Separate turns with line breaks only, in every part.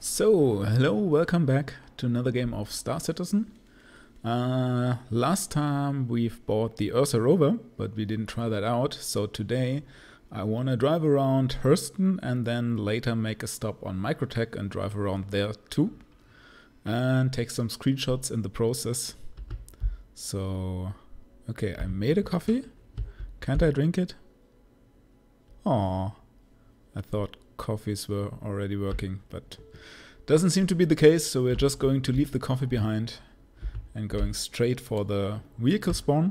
So, hello, welcome back to another game of Star Citizen. Last time we've bought the Ursa rover, but we didn't try that out. So today I want to drive around Hurston and then later make a stop on Microtech and drive around there too. And take some screenshots in the process. So, okay, I made a coffee. Can't I drink it? Aww, I thought coffees were already working, but doesn't seem to be the case, so we're just going to leave the coffee behind and going straight for the vehicle spawn.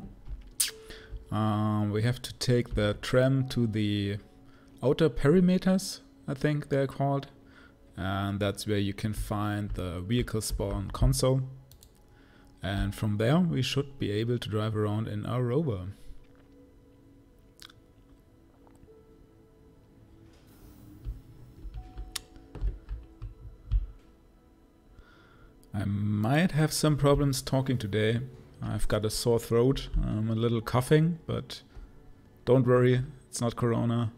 We have to take the tram to the outer perimeters, I think they're called, and that's where you can find the vehicle spawn console, and from there we should be able to drive around in our rover. I might have some problems talking today. I've got a sore throat. I'm a little coughing, but don't worry, it's not corona.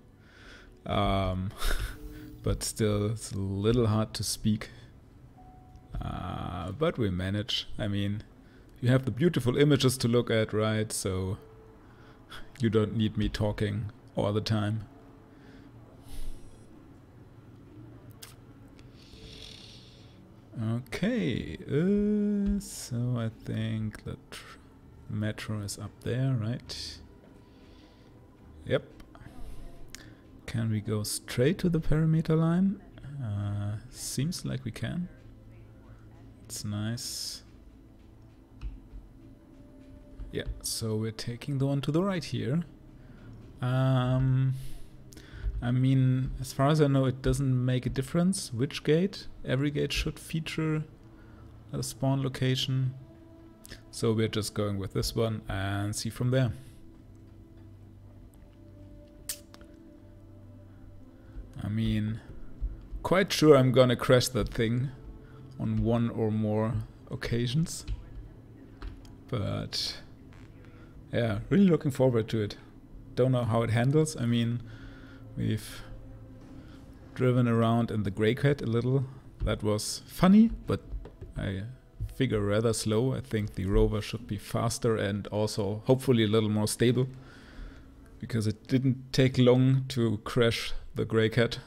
But still, it's a little hard to speak. But we manage. I mean, you have the beautiful images to look at, right? So you don't need me talking all the time. Okay, so I think the metro is up there, right? Yep. Can we go straight to the perimeter line? Seems like we can. It's nice. Yeah, so we're taking the one to the right here. I mean, as far as I know, it doesn't make a difference which gate. Every gate should feature a spawn location. So we're just going with this one and see from there. I mean, quite sure I'm gonna crash that thing on one or more occasions. But yeah, really looking forward to it. Don't know how it handles. I mean, we've driven around in the Grey Cat a little. That was funny, but I figure rather slow. I think the rover should be faster and also hopefully a little more stable, because it didn't take long to crash the Grey Cat.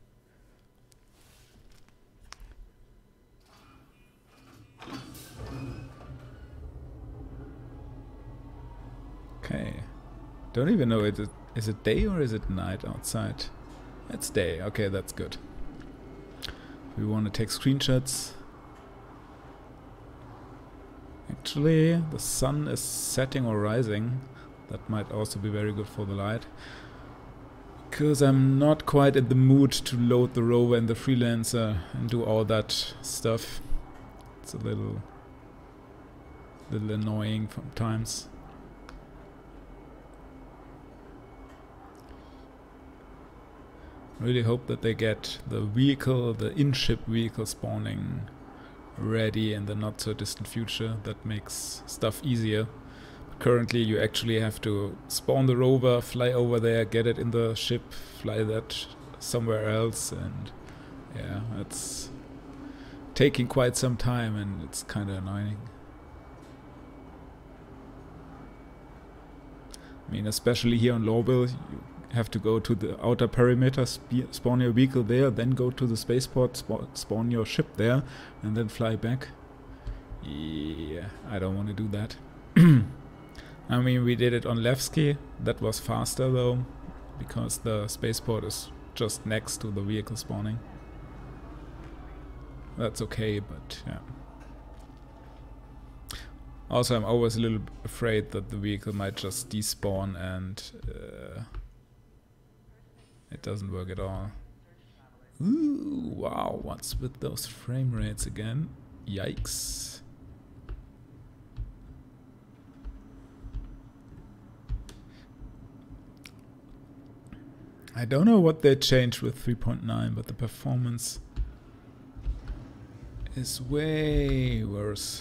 Okay. Don't even know, is it day or is it night outside? It's day. Okay, that's good. We want to take screenshots. Actually, the sun is setting or rising. That might also be very good for the light. Because I'm not quite in the mood to load the rover and the freelancer and do all that stuff. It's a little annoying sometimes. Really hope that they get the vehicle, the in-ship vehicle spawning ready in the not so distant future. That makes stuff easier. Currently you actually have to spawn the rover, fly over there, get it in the ship, fly that somewhere else, and yeah, it's taking quite some time and it's kind of annoying. I mean, especially here on Lorville, you have to go to the outer perimeter, spawn your vehicle there, then go to the spaceport, spawn your ship there, and then fly back. Yeah, I don't want to do that. I mean, we did it on Levski. That was faster though, because the spaceport is just next to the vehicle spawning. That's okay, but yeah. Also, I'm always a little afraid that the vehicle might just despawn and it doesn't work at all. Ooh, wow, what's with those frame rates again? Yikes. I don't know what they changed with 3.9, but the performance is way worse.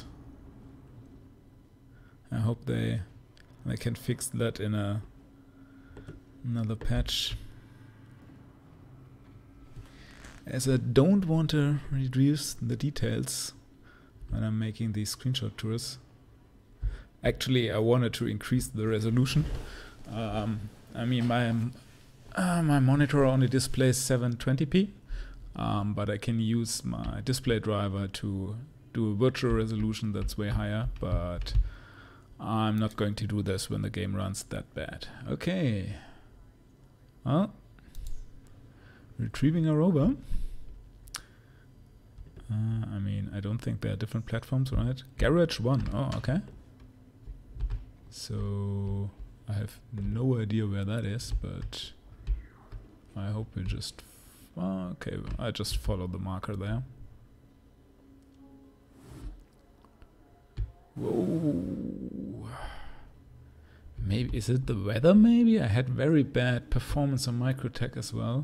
I hope they can fix that in another patch. as I don't want to reduce the details when I'm making these screenshot tours. Actually, I wanted to increase the resolution. I mean, my monitor only displays 720p, but I can use my display driver to do a virtual resolution that's way higher, but I'm not going to do this when the game runs that bad. Okay. Well, retrieving a rover. I mean, I don't think there are different platforms, right? Garage 1. Oh, okay. So I have no idea where that is, but I hope we just... okay, I just follow the marker there. Whoa. Maybe, is it the weather maybe? I had very bad performance on Microtech as well.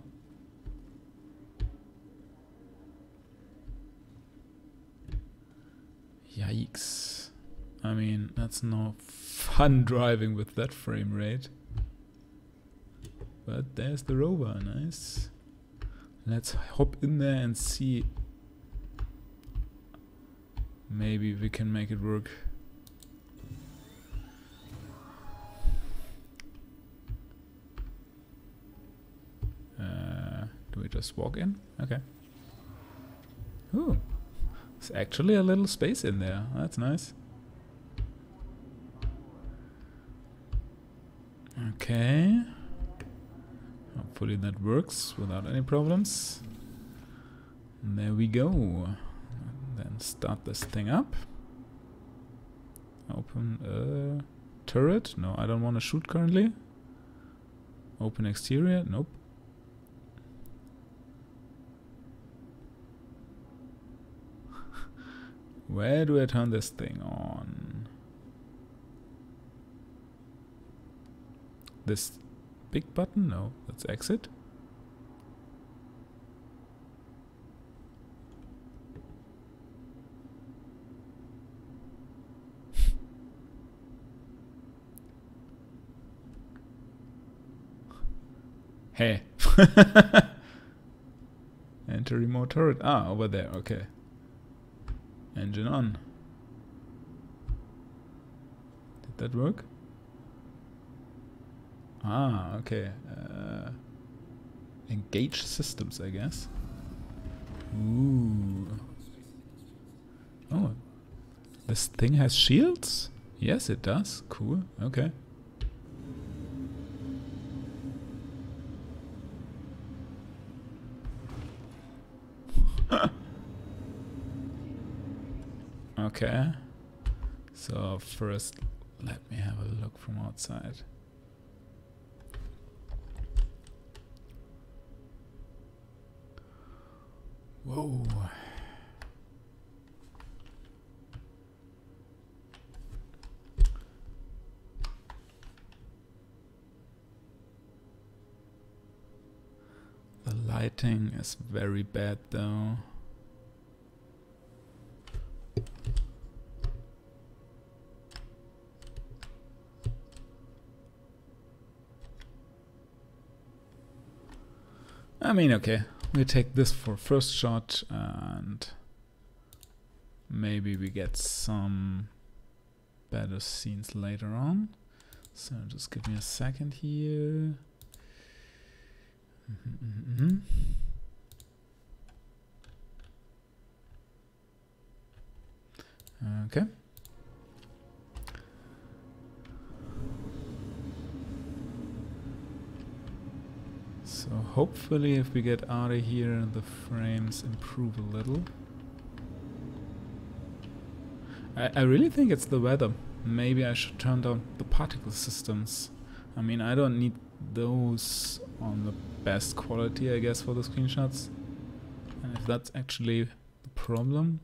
Yikes. I mean, that's no fun driving with that frame rate. But there's the rover, nice. Let's hop in there and see. Maybe we can make it work. Do we just walk in? Okay. Ooh. There's actually a little space in there. That's nice. Okay. Hopefully that works without any problems. And there we go. And then start this thing up. Open a turret. No, I don't want to shoot currently. Open exterior. Nope. Where do I turn this thing on? This big button? No, that's exit. Hey. Enter remote turret. Ah, over there. Okay. Engine on. Did that work? Ah, okay. Engage systems, I guess. Ooh. Oh. This thing has shields? Yes, it does. Cool. Okay. Okay. So first, let me have a look from outside. Whoa. The lighting is very bad though. I mean, okay, we take this for first shot and maybe we get some better scenes later on. So just give me a second here. Okay. So hopefully if we get out of here the frames improve a little. I really think it's the weather. Maybe I should turn down the particle systems. I mean, I don't need those on the best quality, I guess, for the screenshots. And if that's actually the problem.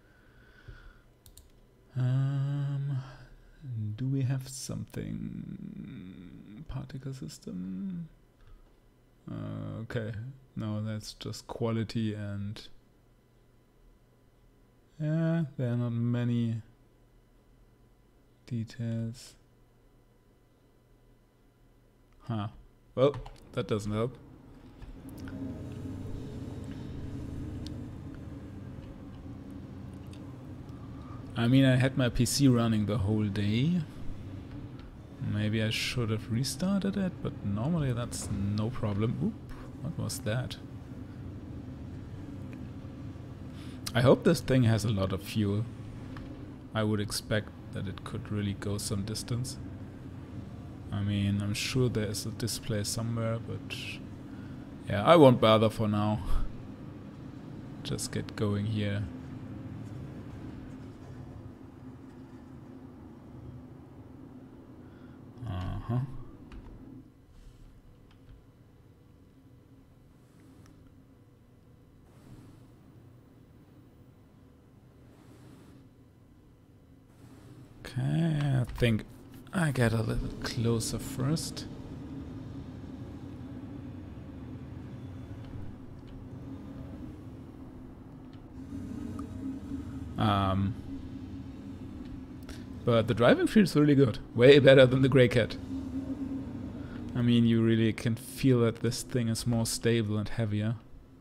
Do we have something? Particle system? Okay, no, that's just quality and yeah, there are not many details. Huh. Well, that doesn't help. I mean, I had my PC running the whole day. Maybe I should have restarted it, but normally that's no problem. Oop, what was that? I hope this thing has a lot of fuel. I would expect that it could really go some distance. I mean, I'm sure there's a display somewhere, but yeah, I won't bother for now. Just get going here. Uh-huh. Okay, I think I get a little closer first. But the driving feels really good. Way better than the Grey Cat. I mean, you really can feel that this thing is more stable and heavier.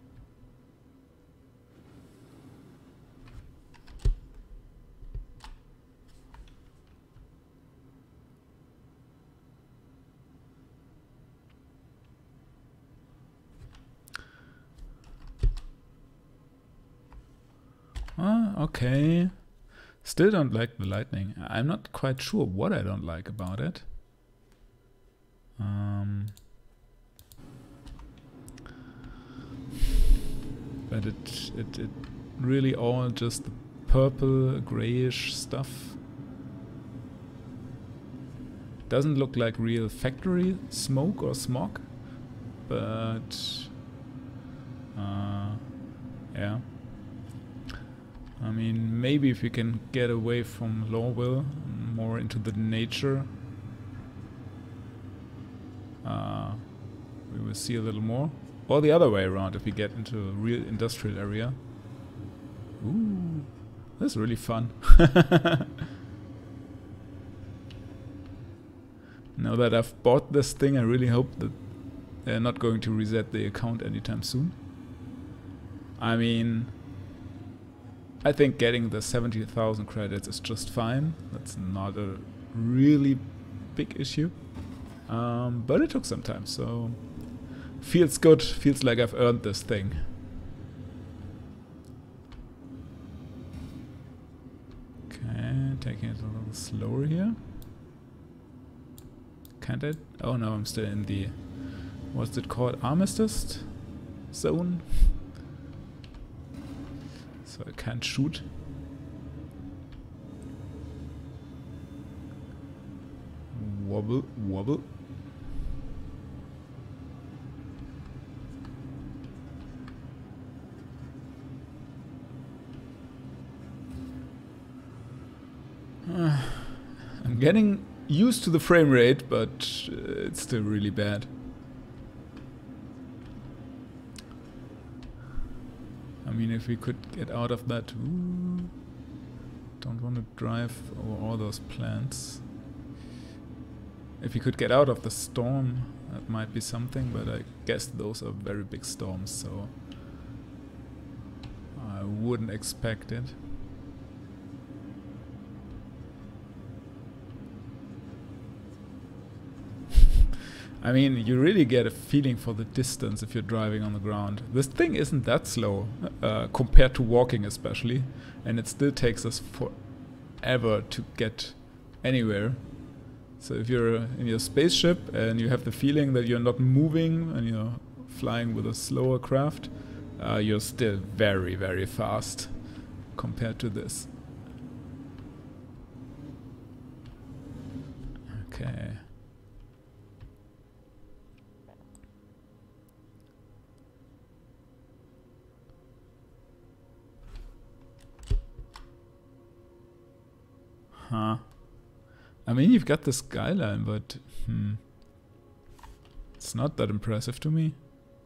Okay. Still don't like the lightning. I'm not quite sure what I don't like about it. But it really all just the purple, grayish stuff. Doesn't look like real factory smoke or smog, but yeah. I mean, maybe if we can get away from Lorville, more into the nature, we will see a little more. Or the other way around, if we get into a real industrial area. Ooh, that's really fun. Now that I've bought this thing, I really hope that they're not going to reset the account anytime soon. I mean, I think getting the 70,000 credits is just fine. That's not a really big issue. But it took some time, so feels good. Feels like I've earned this thing. Okay, taking it a little slower here. Can't I? Oh no, I'm still in the, what's it called? Armistice zone. So I can't shoot. Wobble, wobble. I'm getting used to the frame rate, but it's still really bad. I mean, if we could get out of that... Ooh, don't want to drive over all those plants. If we could get out of the storm, that might be something, but I guess those are very big storms, so I wouldn't expect it. I mean, you really get a feeling for the distance if you're driving on the ground. This thing isn't that slow, compared to walking especially, and it still takes us forever to get anywhere. So if you're in your spaceship and you have the feeling that you're not moving and you're flying with a slower craft, you're still very, very fast compared to this. Okay. Huh. I mean, you've got the skyline, but it's not that impressive to me.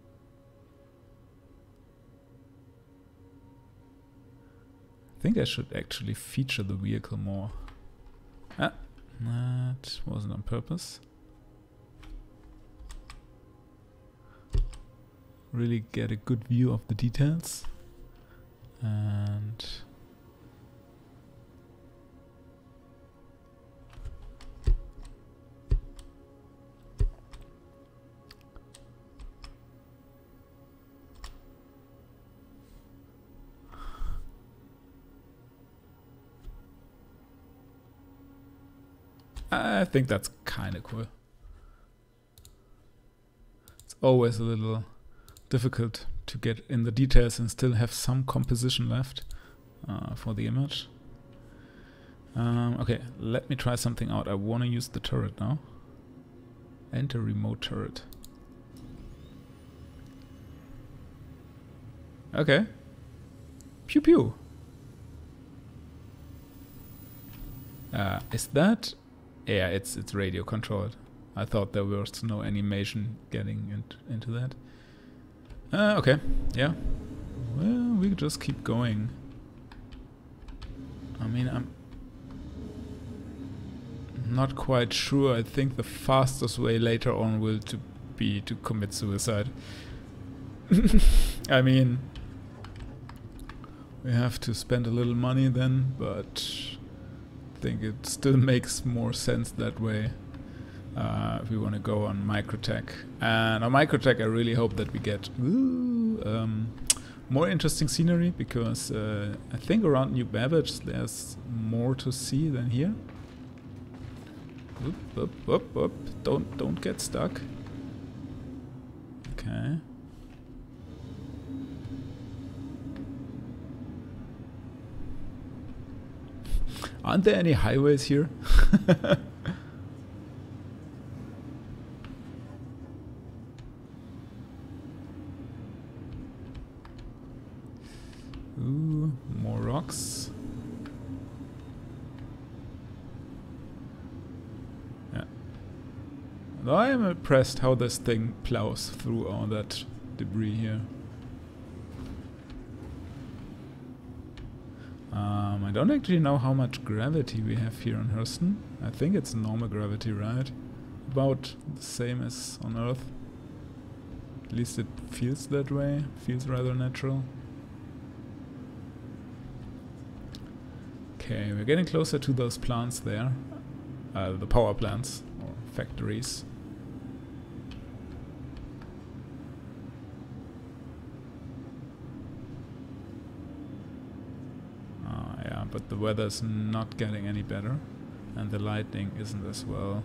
I think I should actually feature the vehicle more. Ah, that wasn't on purpose. Really get a good view of the details. And I think that's kind of cool. It's always a little difficult to get in the details and still have some composition left for the image. Okay, let me try something out. I want to use the turret now. Enter remote turret. Okay. Pew pew. Is that? Yeah, it's radio controlled. I thought there was no animation getting into that. Okay, yeah. Well, we just keep going. I mean, I'm not quite sure. I think the fastest way later on will be to commit suicide. I mean, we have to spend a little money then, but I think it still makes more sense that way if we want to go on Microtech. And on Microtech I really hope that we get more interesting scenery, because I think around New Babbage there's more to see than here. Up. Don't get stuck. Okay. Aren't there any highways here? Ooh, more rocks. Yeah. Though I am impressed how this thing plows through all that debris here. I don't actually know how much gravity we have here on Hurston. I think it's normal gravity, right? About the same as on Earth. At least it feels that way. Feels rather natural. Okay, we're getting closer to those plants there. The power plants, or factories. Yeah, but the weather's not getting any better. And the lightning isn't as well.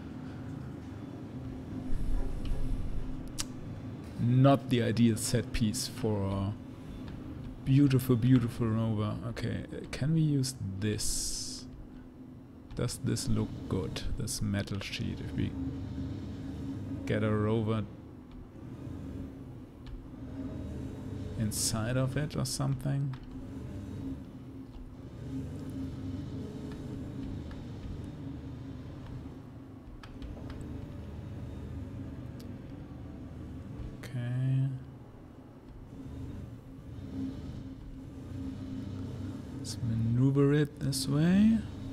Not the ideal set piece for a beautiful, beautiful rover. Okay, can we use this? Does this look good? This metal sheet. If we get a rover inside of it or something. Let's maneuver it this way.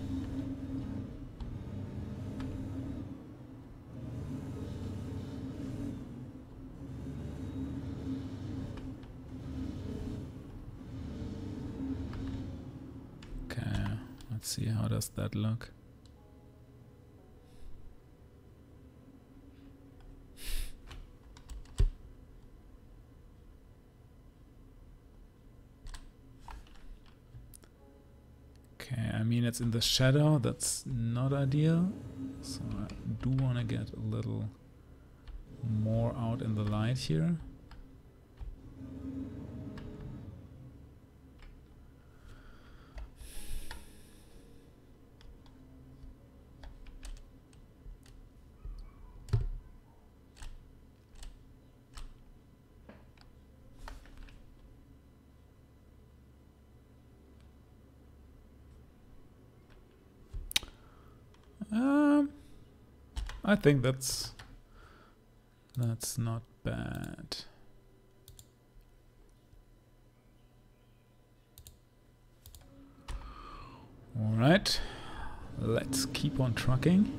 Okay, let's see, how does that look? Okay, I mean it's in the shadow, that's not ideal. So I do want to get a little more out in the light here. I think that's not bad. All right, let's keep on trucking.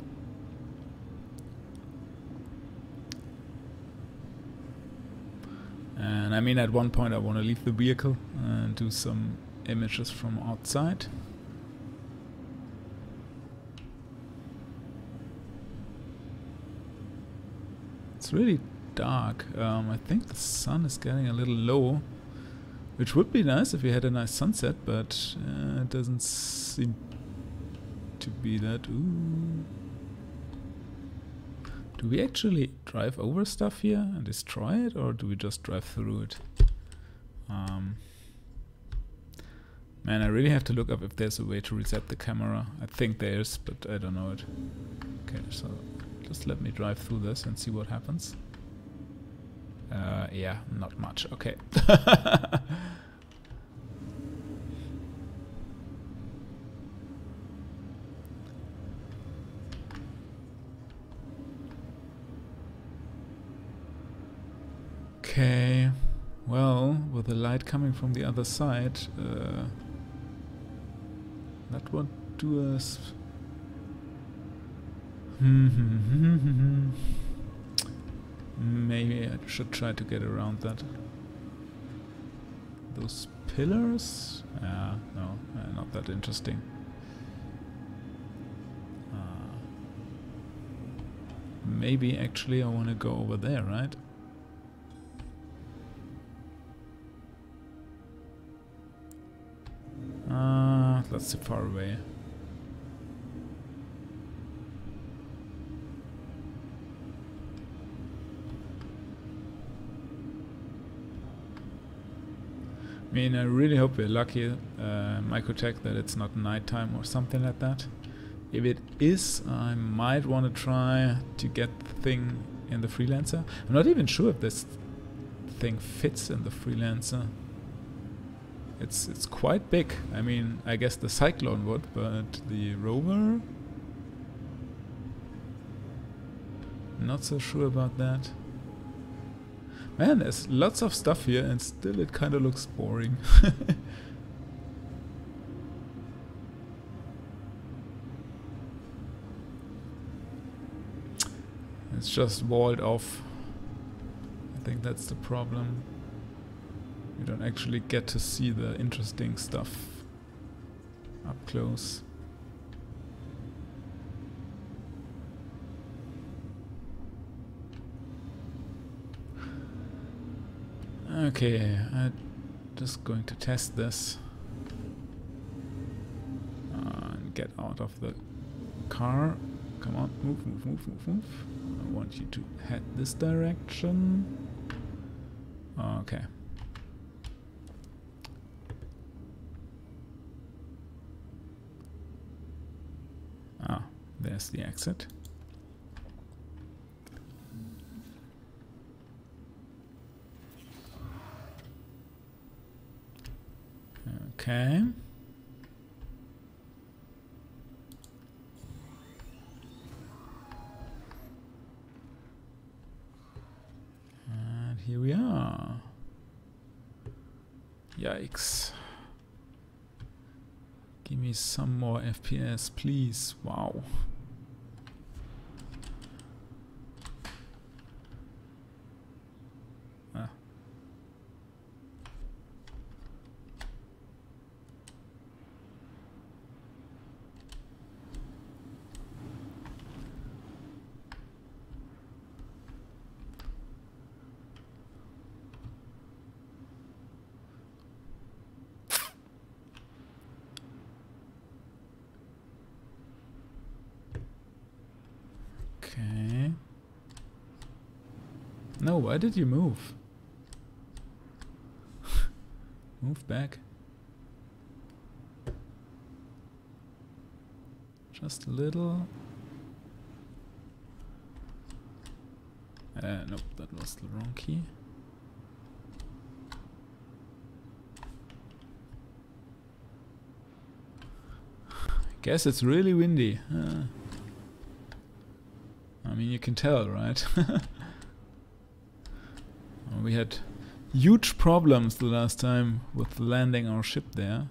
And I mean, at one point I want to leave the vehicle and do some images from outside. It's really dark. I think the sun is getting a little low, which would be nice if we had a nice sunset, but it doesn't seem to be that. Ooh. Do we actually drive over stuff here and destroy it, or do we just drive through it? Man, I really have to look up if there's a way to reset the camera. I think there is, but I don't know it. Okay, so just let me drive through this and see what happens. Yeah, not much. Okay. Okay, well, with the light coming from the other side, that won't do us. Maybe I should try to get around that. Those pillars? No, not that interesting. Maybe actually I want to go over there, right? That's too far away. I mean, I really hope we're lucky, Microtech, that it's not nighttime or something like that. If it is, I might want to try to get the thing in the Freelancer. I'm not even sure if this thing fits in the Freelancer. It's quite big. I mean, I guess the Cyclone would, but the Rover? Not so sure about that. Man, there's lots of stuff here and still it kind of looks boring. It's just walled off. I think that's the problem. You don't actually get to see the interesting stuff up close. Okay, I'm just going to test this and get out of the car. Come on, move, move, move, move, move. I want you to head this direction. Okay. Ah, there's the exit. Okay. And here we are. Yikes. Give me some more FPS, please. Wow. Ah. Okay. No, why did you move? Move back. Just a little. Nope, that was the wrong key. Guess it's really windy. I mean, you can tell, right? We had huge problems the last time with landing our ship there.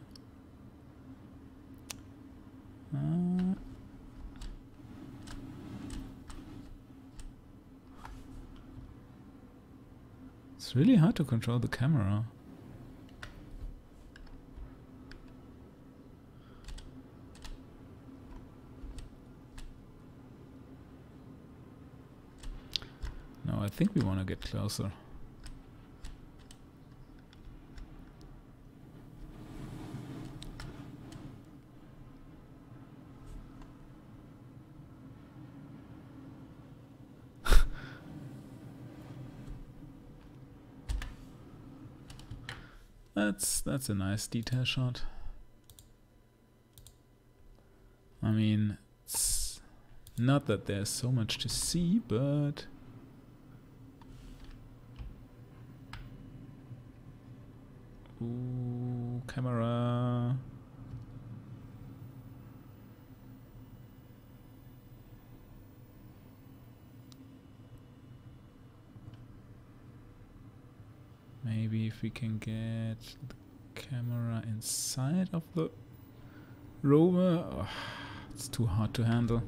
It's really hard to control the camera. No, I think we want to get closer. That's a nice detail shot. I mean, it's not that there's so much to see, but ooh, camera. Maybe if we can get the camera inside of the rover. Oh, it's too hard to handle.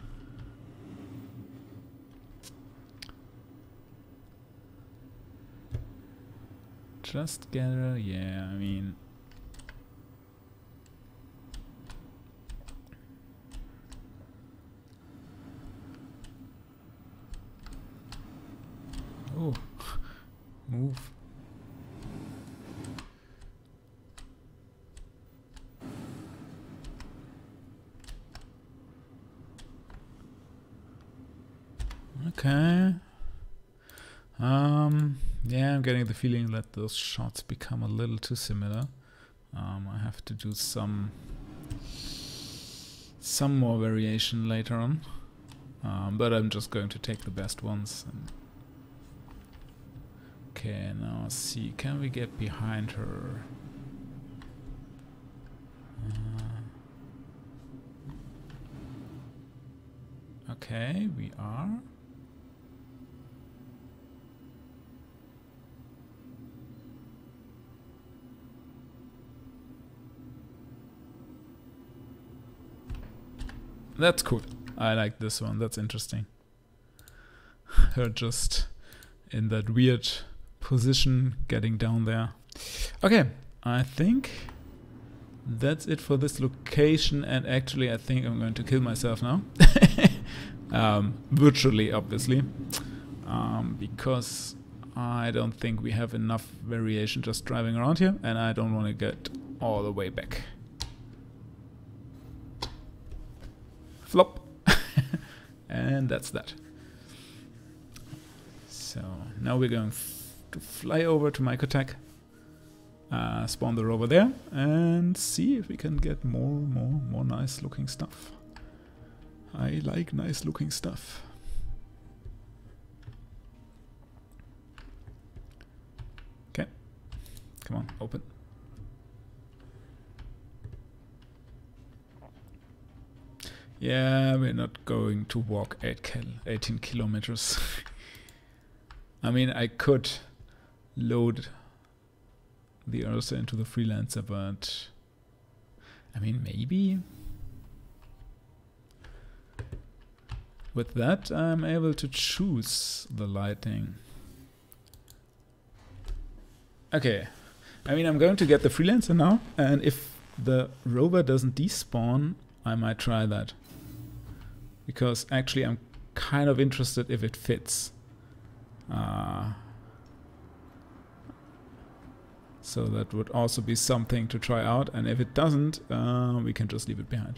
Just gather, yeah, I mean. Oh, move. Okay. Yeah, I'm getting the feeling that those shots become a little too similar. I have to do some more variation later on. But I'm just going to take the best ones. Okay, now see, can we get behind her? Okay, we are. That's cool. I like this one. That's interesting. Her just in that weird position getting down there. Okay, I think that's it for this location, and actually I think I'm going to kill myself now. Virtually, obviously. Because I don't think we have enough variation just driving around here, and I don't want to get all the way back. Flop. And that's that. So now we're going to fly over to Microtech, spawn the rover there, and see if we can get more nice looking stuff. I like nice looking stuff. Okay, come on, open. Yeah, we're not going to walk 18 kilometers. I mean, I could load the Ursa into the Freelancer, but I mean, maybe with that I'm able to choose the lighting. Okay, I mean, I'm going to get the Freelancer now, and if the rover doesn't despawn, I might try that. Because actually I'm kind of interested if it fits. So that would also be something to try out, and if it doesn't, we can just leave it behind.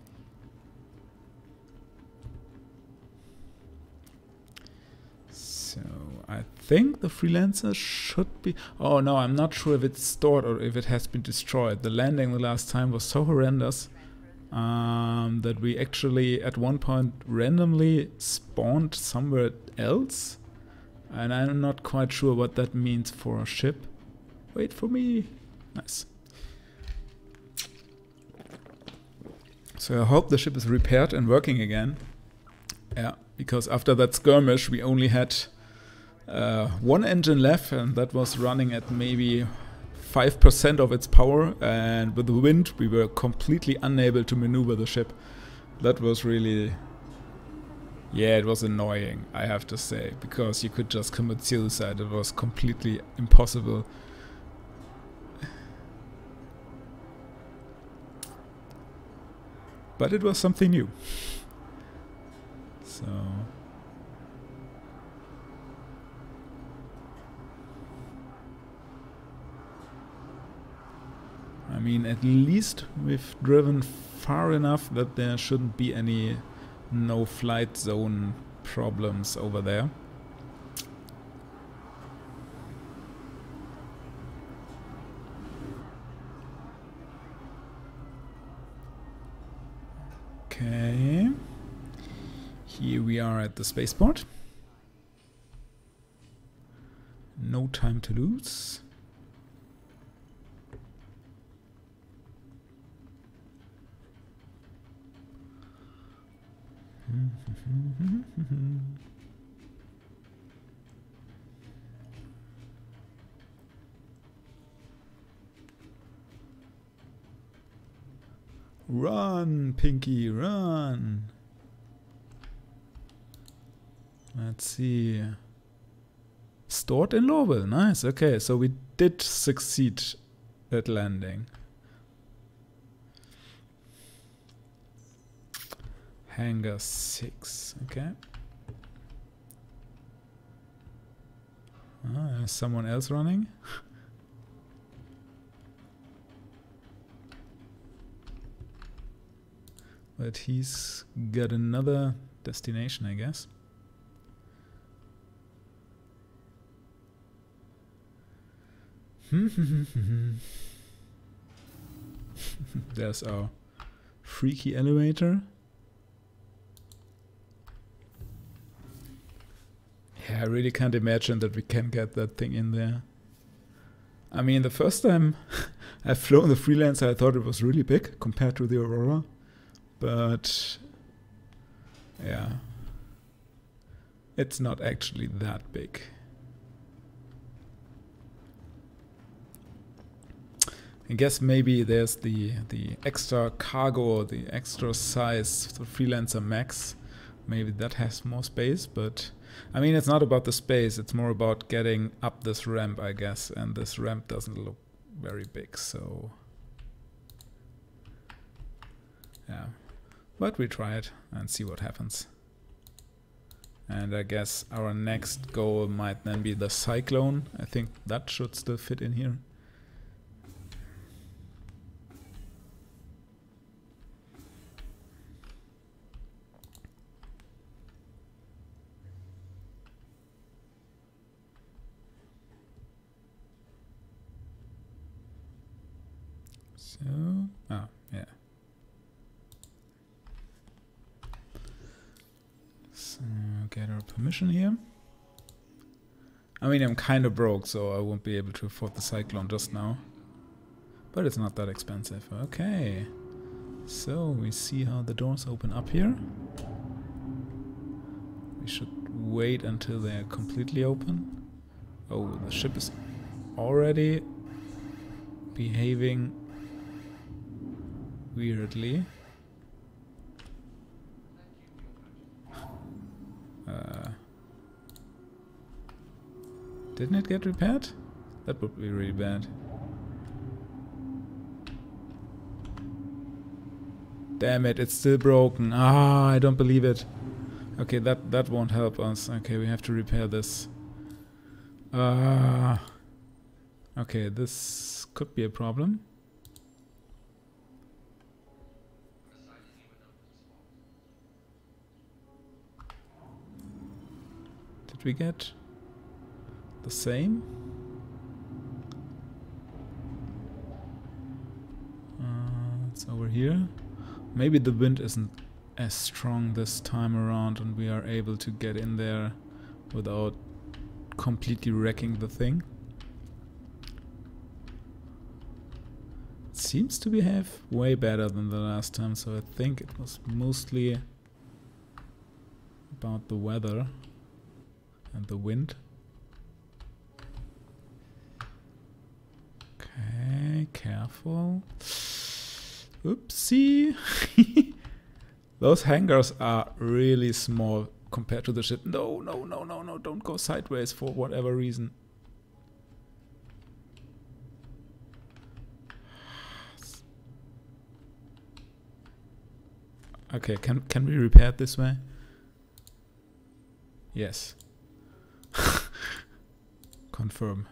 So I think the Freelancer should be... Oh no, I'm not sure if it's stored or if it has been destroyed. The landing the last time was so horrendous that we actually at one point randomly spawned somewhere else, and I'm not quite sure what that means for a ship. Wait for me. Nice. So I hope the ship is repaired and working again. Yeah, because after that skirmish we only had one engine left, and that was running at maybe 5% of its power, and with the wind we were completely unable to maneuver the ship. That was really... yeah, it was annoying, I have to say, because you could just commit suicide. It was completely impossible. But it was something new. So... I mean, at least we've driven far enough that there shouldn't be any no-flight zone problems over there. Here we are at the spaceport. No time to lose. Run, Pinky, run! Let's see. Stored in Lowell, nice, okay, so we did succeed at landing. Hangar 6, okay. There's someone else running. But he's got another destination, I guess. There's our freaky elevator. Yeah, I really can't imagine that we can get that thing in there. I mean, the first time I've flown the Freelancer, I thought it was really big compared to the Aurora. But yeah, it's not actually that big. I guess maybe there's the extra cargo or the extra size, the Freelancer Max. Maybe that has more space, but I mean, it's not about the space, it's more about getting up this ramp, I guess, and this ramp doesn't look very big, so yeah. But we try it and see what happens. And I guess our next goal might then be the Cyclone. I think that should still fit in here. So, yeah. So, get our permission here. I mean, I'm kind of broke, so I won't be able to afford the Cyclone just now. But it's not that expensive. Okay. So, we see how the doors open up here. We should wait until they're completely open. Oh, the ship is already behaving weirdly. Didn't it get repaired? That would be really bad. Damn it, it's still broken. Ah, I don't believe it. Okay, that won't help us. Okay, we have to repair this. Okay, this could be a problem. Did we get the same? It's over here. Maybe the wind isn't as strong this time around and we are able to get in there without completely wrecking the thing. It seems to behave way better than the last time, so I think it was mostly about the weather and the wind. Okay, careful. Oopsie. Those hangars are really small compared to the ship. No, no, no, no, no, don't go sideways for whatever reason. Okay, can we repair it this way? Yes. Confirm.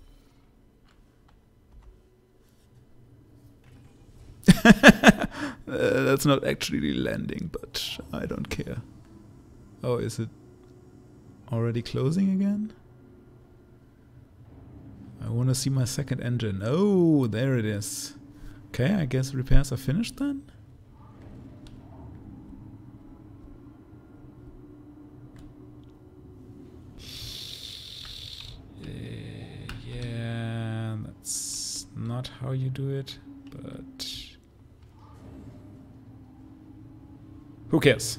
That's not actually landing, but I don't care. Oh, is it already closing again? I want to see my second engine. Oh, there it is. Okay, I guess repairs are finished then? not how you do it, but who cares?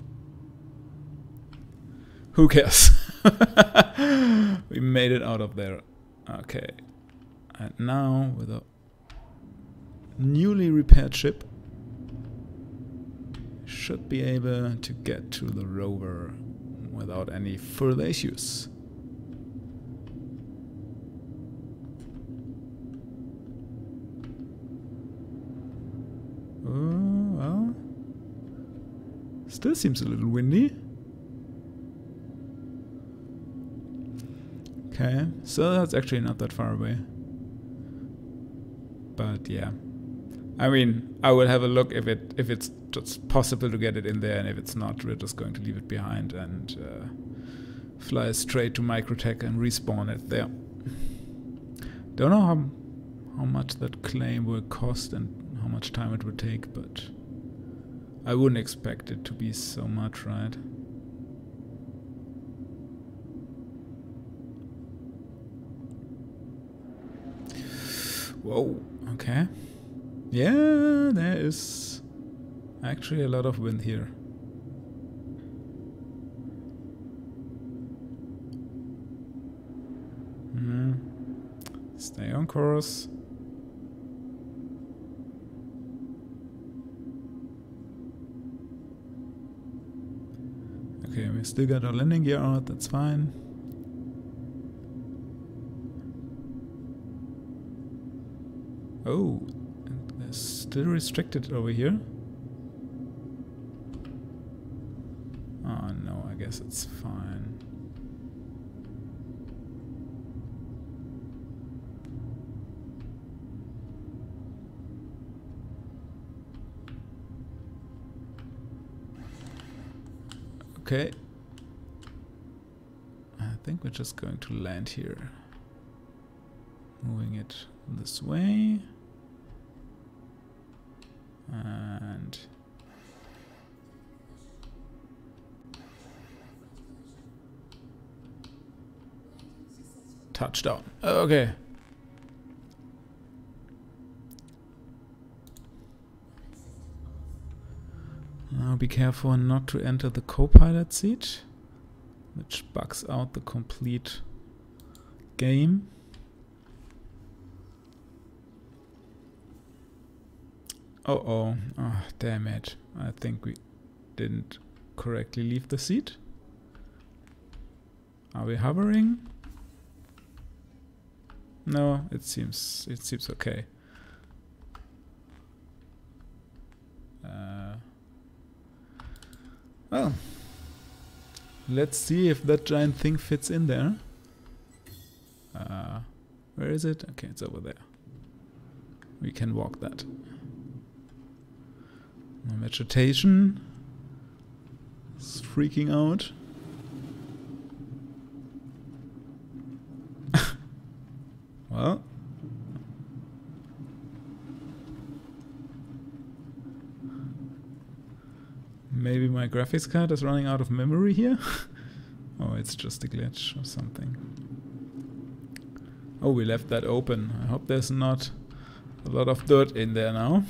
Who cares? We made it out of there. Okay. And now with a newly repaired ship, should be able to get to the rover without any further issues. Oh, well. Still seems a little windy. Okay, so that's actually not that far away. But yeah. I mean, I will have a look if it's just possible to get it in there, and if it's not, we're just going to leave it behind and fly straight to Microtech and respawn it there. Don't know how much that claim will cost and how much time it would take, but I wouldn't expect it to be so much, right? Whoa, okay. Yeah, there is actually a lot of wind here. Stay on course. Okay, we still got our landing gear out, that's fine. Oh, they're still restricted over here. Oh no, I guess it's fine. Okay. I think we're just going to land here. Moving it this way. And touchdown. Okay. Now be careful not to enter the co-pilot seat, which bugs out the complete game. Oh, damn it. I think we didn't correctly leave the seat. Are we hovering? No, it seems okay. Well, let's see if that giant thing fits in there. Where is it? Okay, it's over there. We can walk that. My vegetation is freaking out. Well, maybe my graphics card is running out of memory here. Oh, it's just a glitch or something. Oh, we left that open. I hope there's not a lot of dirt in there now.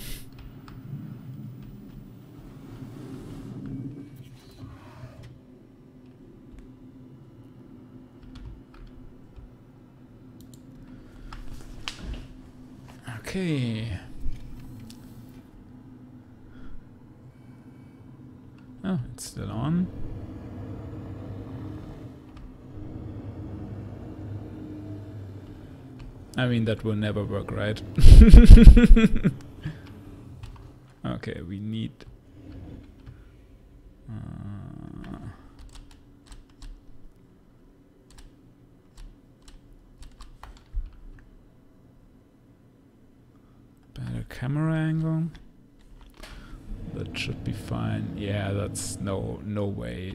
Okay. Oh, it's still on. I mean, that will never work, right? Okay, we need... better camera angle. That should be fine. Yeah, that's no way.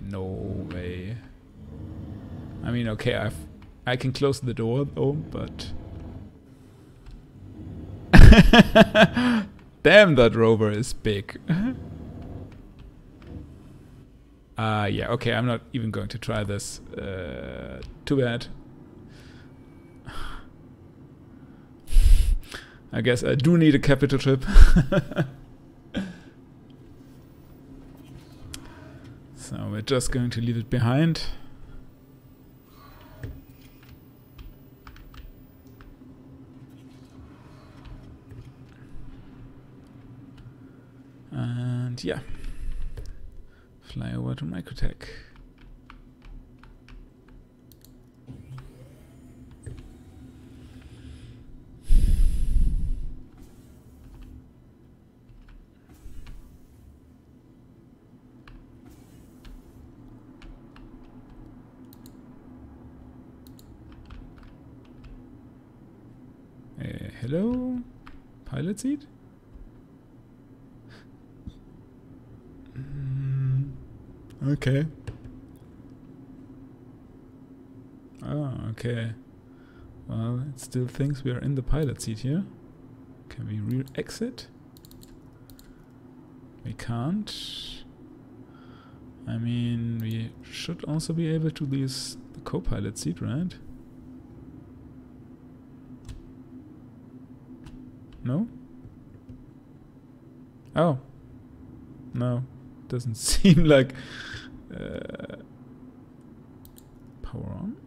I mean, okay, I can close the door though, but damn, that rover is big. Yeah, okay, I'm not even going to try this. Too bad. I guess I do need a capital ship. So we're just going to leave it behind. And yeah, fly over to Microtech. Hello, pilot seat? Okay. Oh, okay. Well, it still thinks we are in the pilot seat here. Can we re-exit? We can't. I mean, we should also be able to use the co-pilot seat, right? No? Oh. No. Doesn't seem like... power on?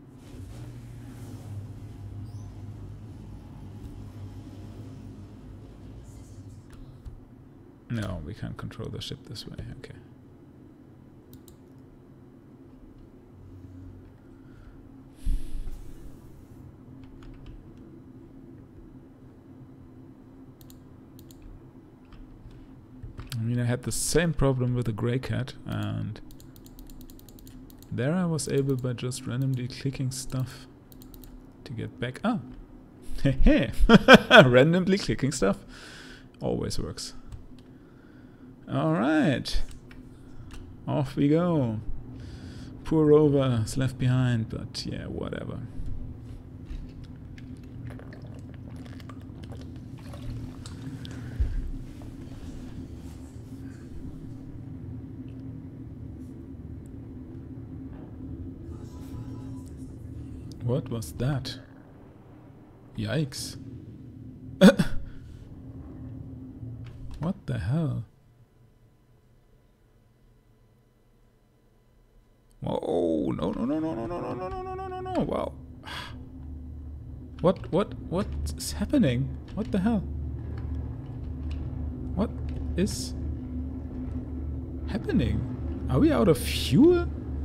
No, we can't control the ship this way. Okay. I mean, I had the same problem with the Grey Cat, and there I was able by just randomly clicking stuff to get back. Ah! Hehe! Randomly clicking stuff always works. Alright. Off we go. Poor Rover is left behind, but yeah, whatever. What was that? Yikes. What the hell? Whoa, no, no, no, no, no, no, no, no, no, no, no, no, no, wow. What is happening? What the hell? What is happening? Are we out of fuel?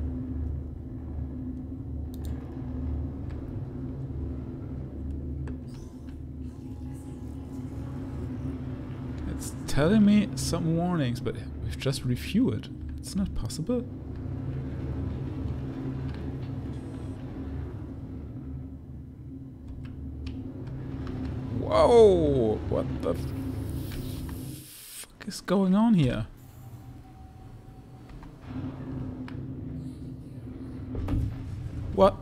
It's telling me some warnings, but we've just refueled. It's not possible. Whoa! What the fuck is going on here? What?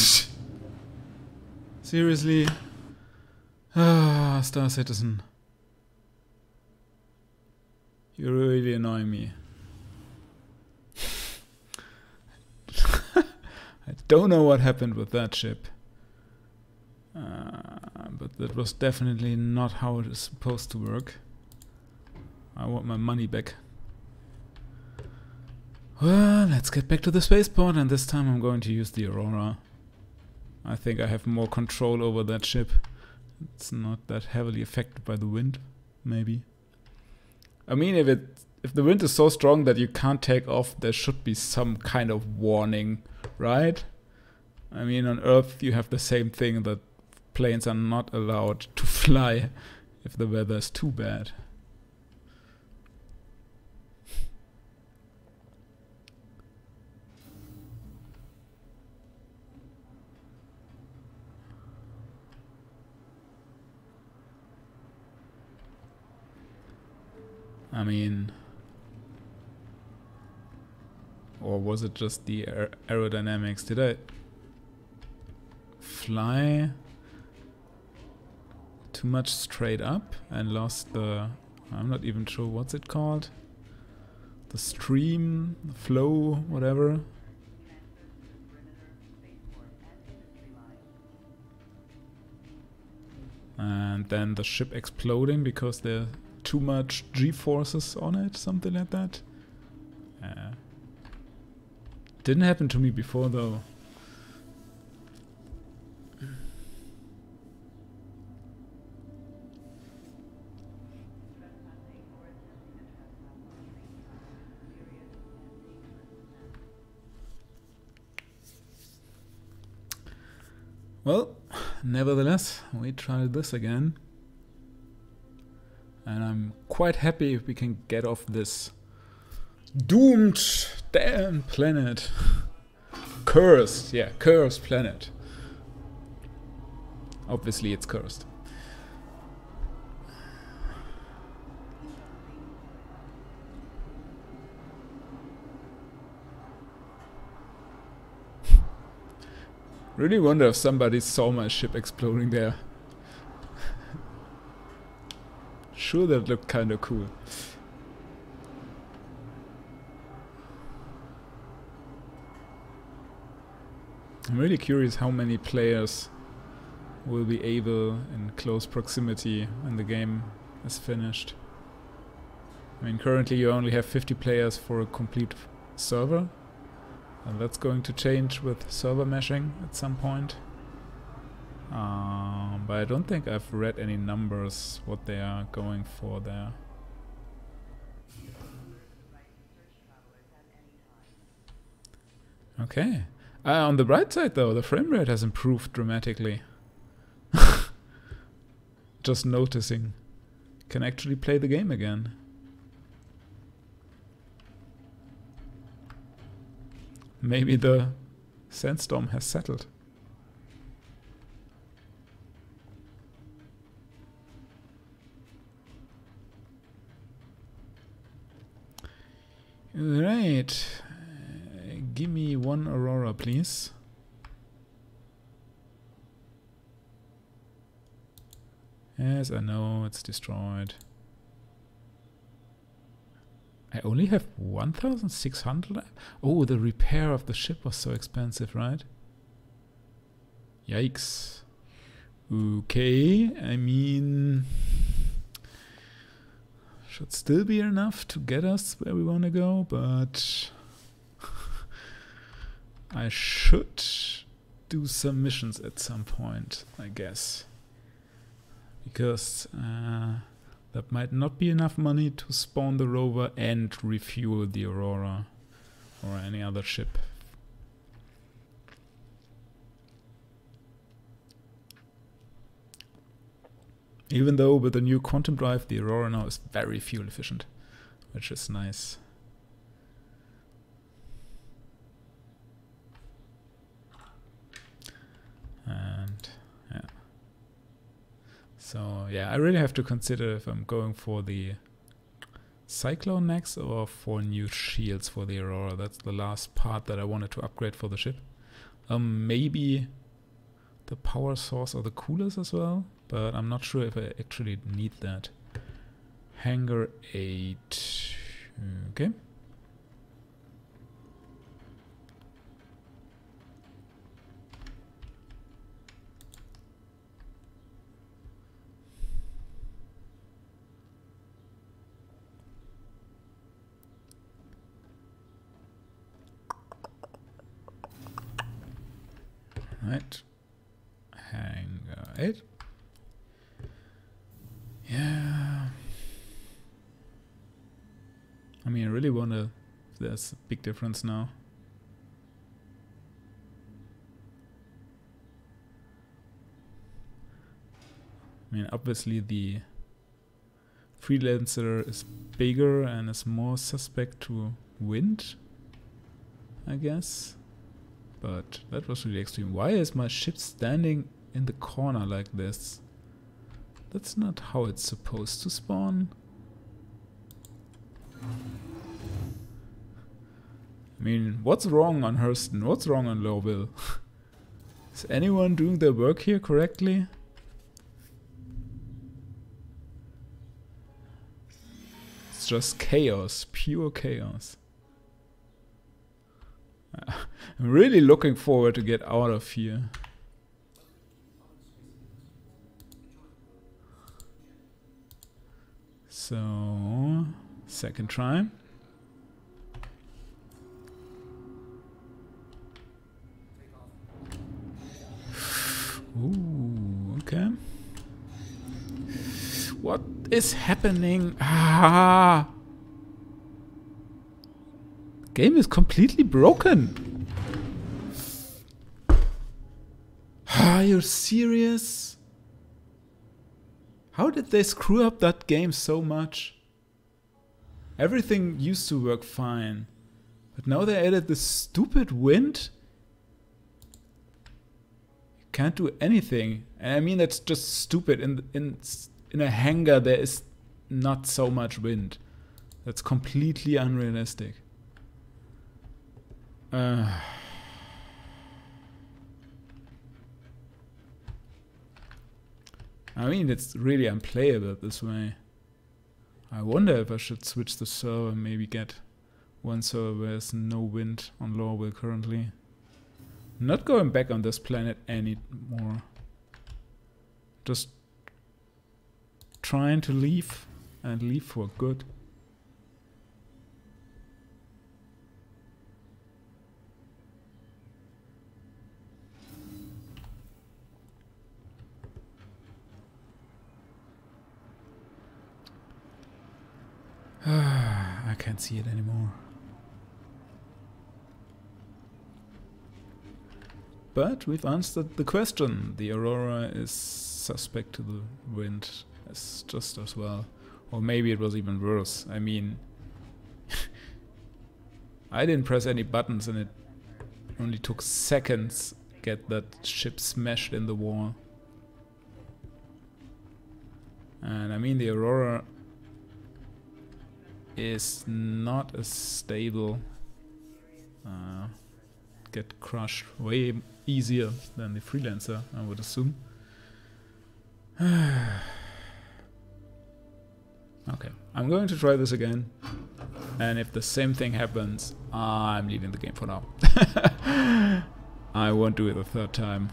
Seriously? Ah, Star Citizen. You're really annoying me. I don't know what happened with that ship. But that was definitely not how it is supposed to work. I want my money back. Well, let's get back to the spaceport, and this time I'm going to use the Aurora. I think I have more control over that ship. It's not that heavily affected by the wind, maybe. I mean, if the wind is so strong that you can't take off, there should be some kind of warning, right? I mean, on Earth you have the same thing, that planes are not allowed to fly if the weather is too bad. I mean, or was it just the aerodynamics? Did I fly too much straight up and lost the, I'm not even sure what's it called, the stream, the flow, whatever. and then the ship exploding because there's too much G-forces on it, something like that. Didn't happen to me before though. Well, nevertheless, we tried this again. And I'm quite happy if we can get off this doomed damn planet. Cursed, yeah, cursed planet. Obviously it's cursed. Really wonder if somebody saw my ship exploding there. Sure, that looked kinda cool. I'm really curious how many players will be able in close proximity when the game is finished. I mean, currently you only have 50 players for a complete server. And that's going to change with server meshing at some point. But I don't think I've read any numbers, what they are going for there. Okay. On the bright side though, the frame rate has improved dramatically. Just noticing. Can actually play the game again. Maybe the sandstorm has settled. Right. Give me one Aurora, please. Yes, I know, it's destroyed. I only have 1,600? Oh, the repair of the ship was so expensive, right? Yikes. Okay, I mean... should still be enough to get us where we want to go, but... I should do some missions at some point, I guess. Because... that might not be enough money to spawn the rover and refuel the Aurora or any other ship. Even though with the new quantum drive the Aurora now is very fuel efficient, which is nice. And yeah. So yeah, I really have to consider if I'm going for the Cyclone next or for new shields for the Aurora. That's the last part that I wanted to upgrade for the ship. Maybe the power source or the coolers as well, but I'm not sure if I actually need that. Hangar 8. Okay. Right. Hangar 8. Yeah. I mean, I really wonder if there's a big difference now. I mean, obviously the Freelancer is bigger and is more suspect to wind, I guess. But that was really extreme. Why is my ship standing in the corner like this? That's not how it's supposed to spawn. I mean, what's wrong on Hurston? What's wrong on Lowville? Is anyone doing their work here correctly? It's just chaos, pure chaos. I'm really looking forward to get out of here. So, second try. Ooh, okay. What is happening? Ah! Game is completely broken. Are you serious? How did they screw up that game so much? Everything used to work fine. But now they added this stupid wind. You can't do anything. And I mean, that's just stupid. In a hangar there is not so much wind. That's completely unrealistic. I mean, it's really unplayable this way. I wonder if I should switch the server, maybe get one server where there's no wind on Lorville currently. Not going back on this planet anymore. Just trying to leave, and leave for good. I can't see it anymore. But we've answered the question. The Aurora is suspect to the wind as just as well. Or maybe it was even worse. I mean, I didn't press any buttons and it only took seconds to get that ship smashed in the wall. And I mean, the Aurora is not as stable. Get crushed way easier than the Freelancer, I would assume. Okay, I'm going to try this again. And if the same thing happens, I'm leaving the game for now. I won't do it a third time.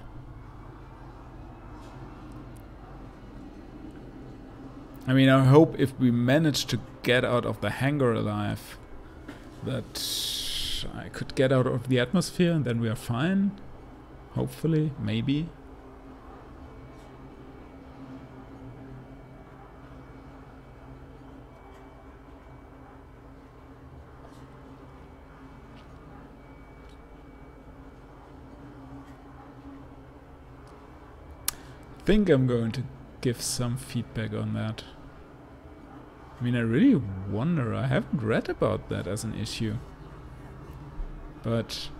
I mean, I hope if we manage to get out of the hangar alive, that I could get out of the atmosphere and then we are fine. Hopefully, maybe. I think I'm going to give some feedback on that. I mean, I really wonder, I haven't read about that as an issue. But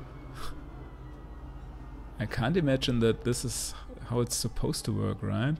I can't imagine that this is how it's supposed to work, right?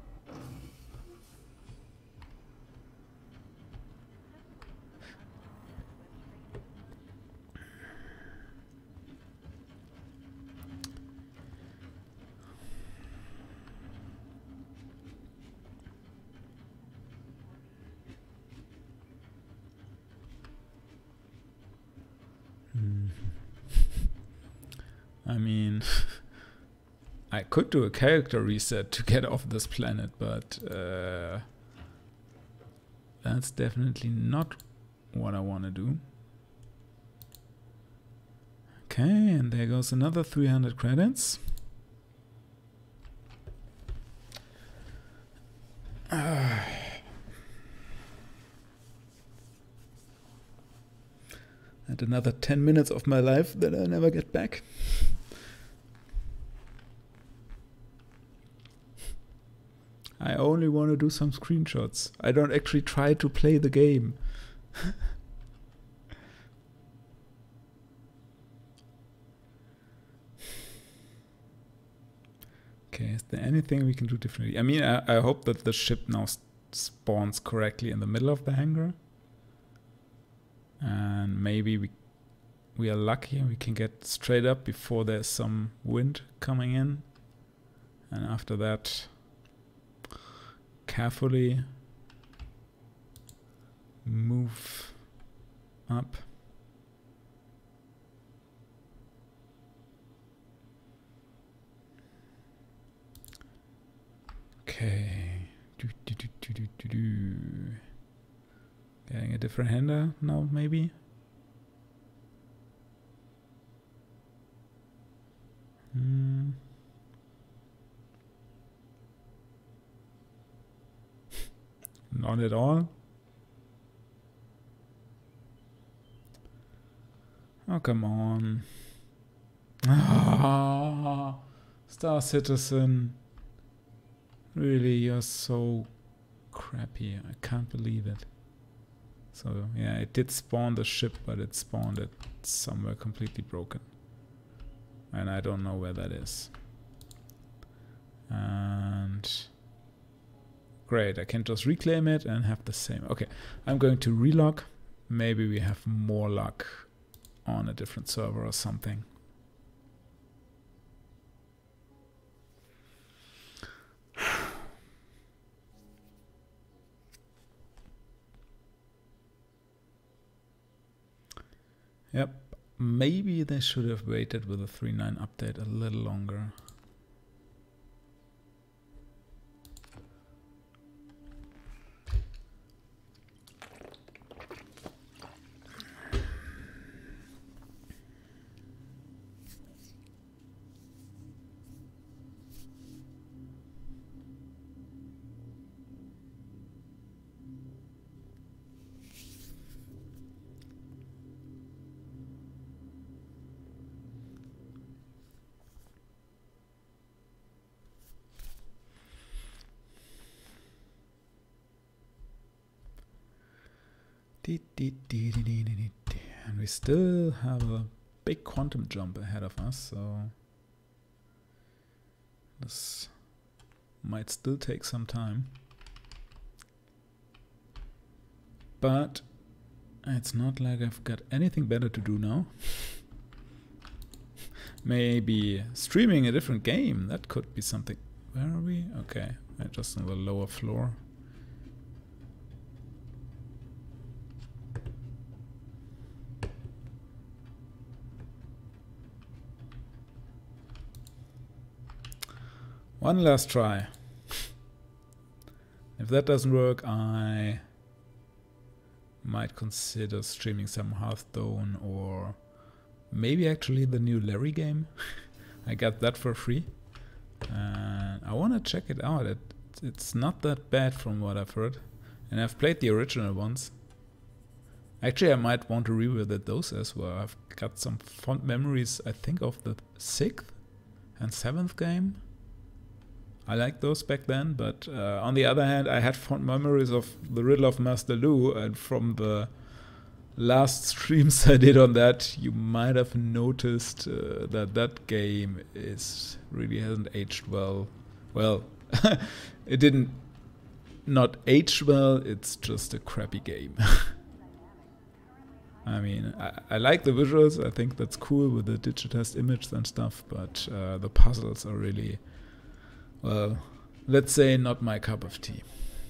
I mean, I could do a character reset to get off this planet, but that's definitely not what I want to do. Okay, and there goes another 300 credits. And another 10 minutes of my life that I never get back. I only want to do some screenshots. I don't actually try to play the game. Okay, is there anything we can do differently? I mean, I hope that the ship now spawns correctly in the middle of the hangar. And maybe we are lucky and we can get straight up before there's some wind coming in. And after that, carefully move up. Okay. Getting a different hander now, maybe? Not at all. Oh, come on. Ah, Star Citizen. Really, you're so crappy. I can't believe it. So, yeah, it did spawn the ship, but it spawned it somewhere completely broken. And I don't know where that is. And great, I can just reclaim it and have the same. Okay, I'm going to relog. Maybe we have more luck on a different server or something. Yep, maybe they should have waited with the 3.9 update a little longer. And we still have a big quantum jump ahead of us, so this might still take some time. But it's not like I've got anything better to do now. Maybe streaming a different game, that could be something. Where are we? Okay, we're just on the lower floor. One last try. If that doesn't work, I might consider streaming some Hearthstone or maybe actually the new Larry game. I got that for free. And I want to check it out. It's not that bad from what I've heard. And I've played the original ones. Actually, I might want to revisit those as well. I've got some fond memories, I think, of the 6th and 7th game. I liked those back then, but on the other hand, I had fond memories of the Riddle of Master Lu, and from the last streams I did on that, you might have noticed that that game really hasn't aged well. Well, it didn't not age well, it's just a crappy game. I mean, I like the visuals, I think that's cool with the digitized image and stuff, but the puzzles are really... well, let's say not my cup of tea.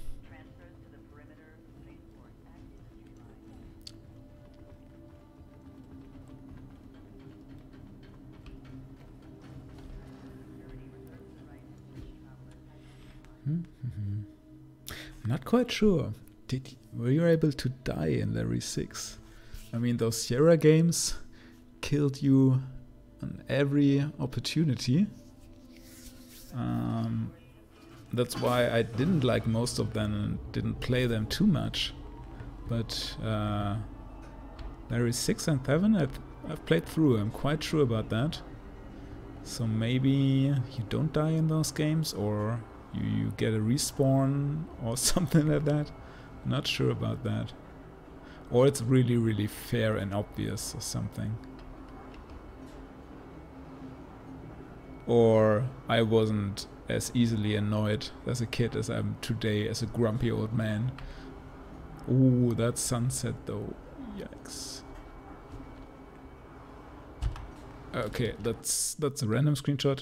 Not quite sure. Were you able to die in Larry 6? I mean, those Sierra games killed you on every opportunity. That's why I didn't like most of them and didn't play them too much. But Larry 6 and 7 I've played through, I'm quite sure about that. So maybe you don't die in those games, or you get a respawn or something like that. Not sure about that. Or it's really, really fair and obvious or something. Or I wasn't as easily annoyed as a kid as I am today as a grumpy old man. Ooh, that sunset though. Yikes. Okay, that's a random screenshot.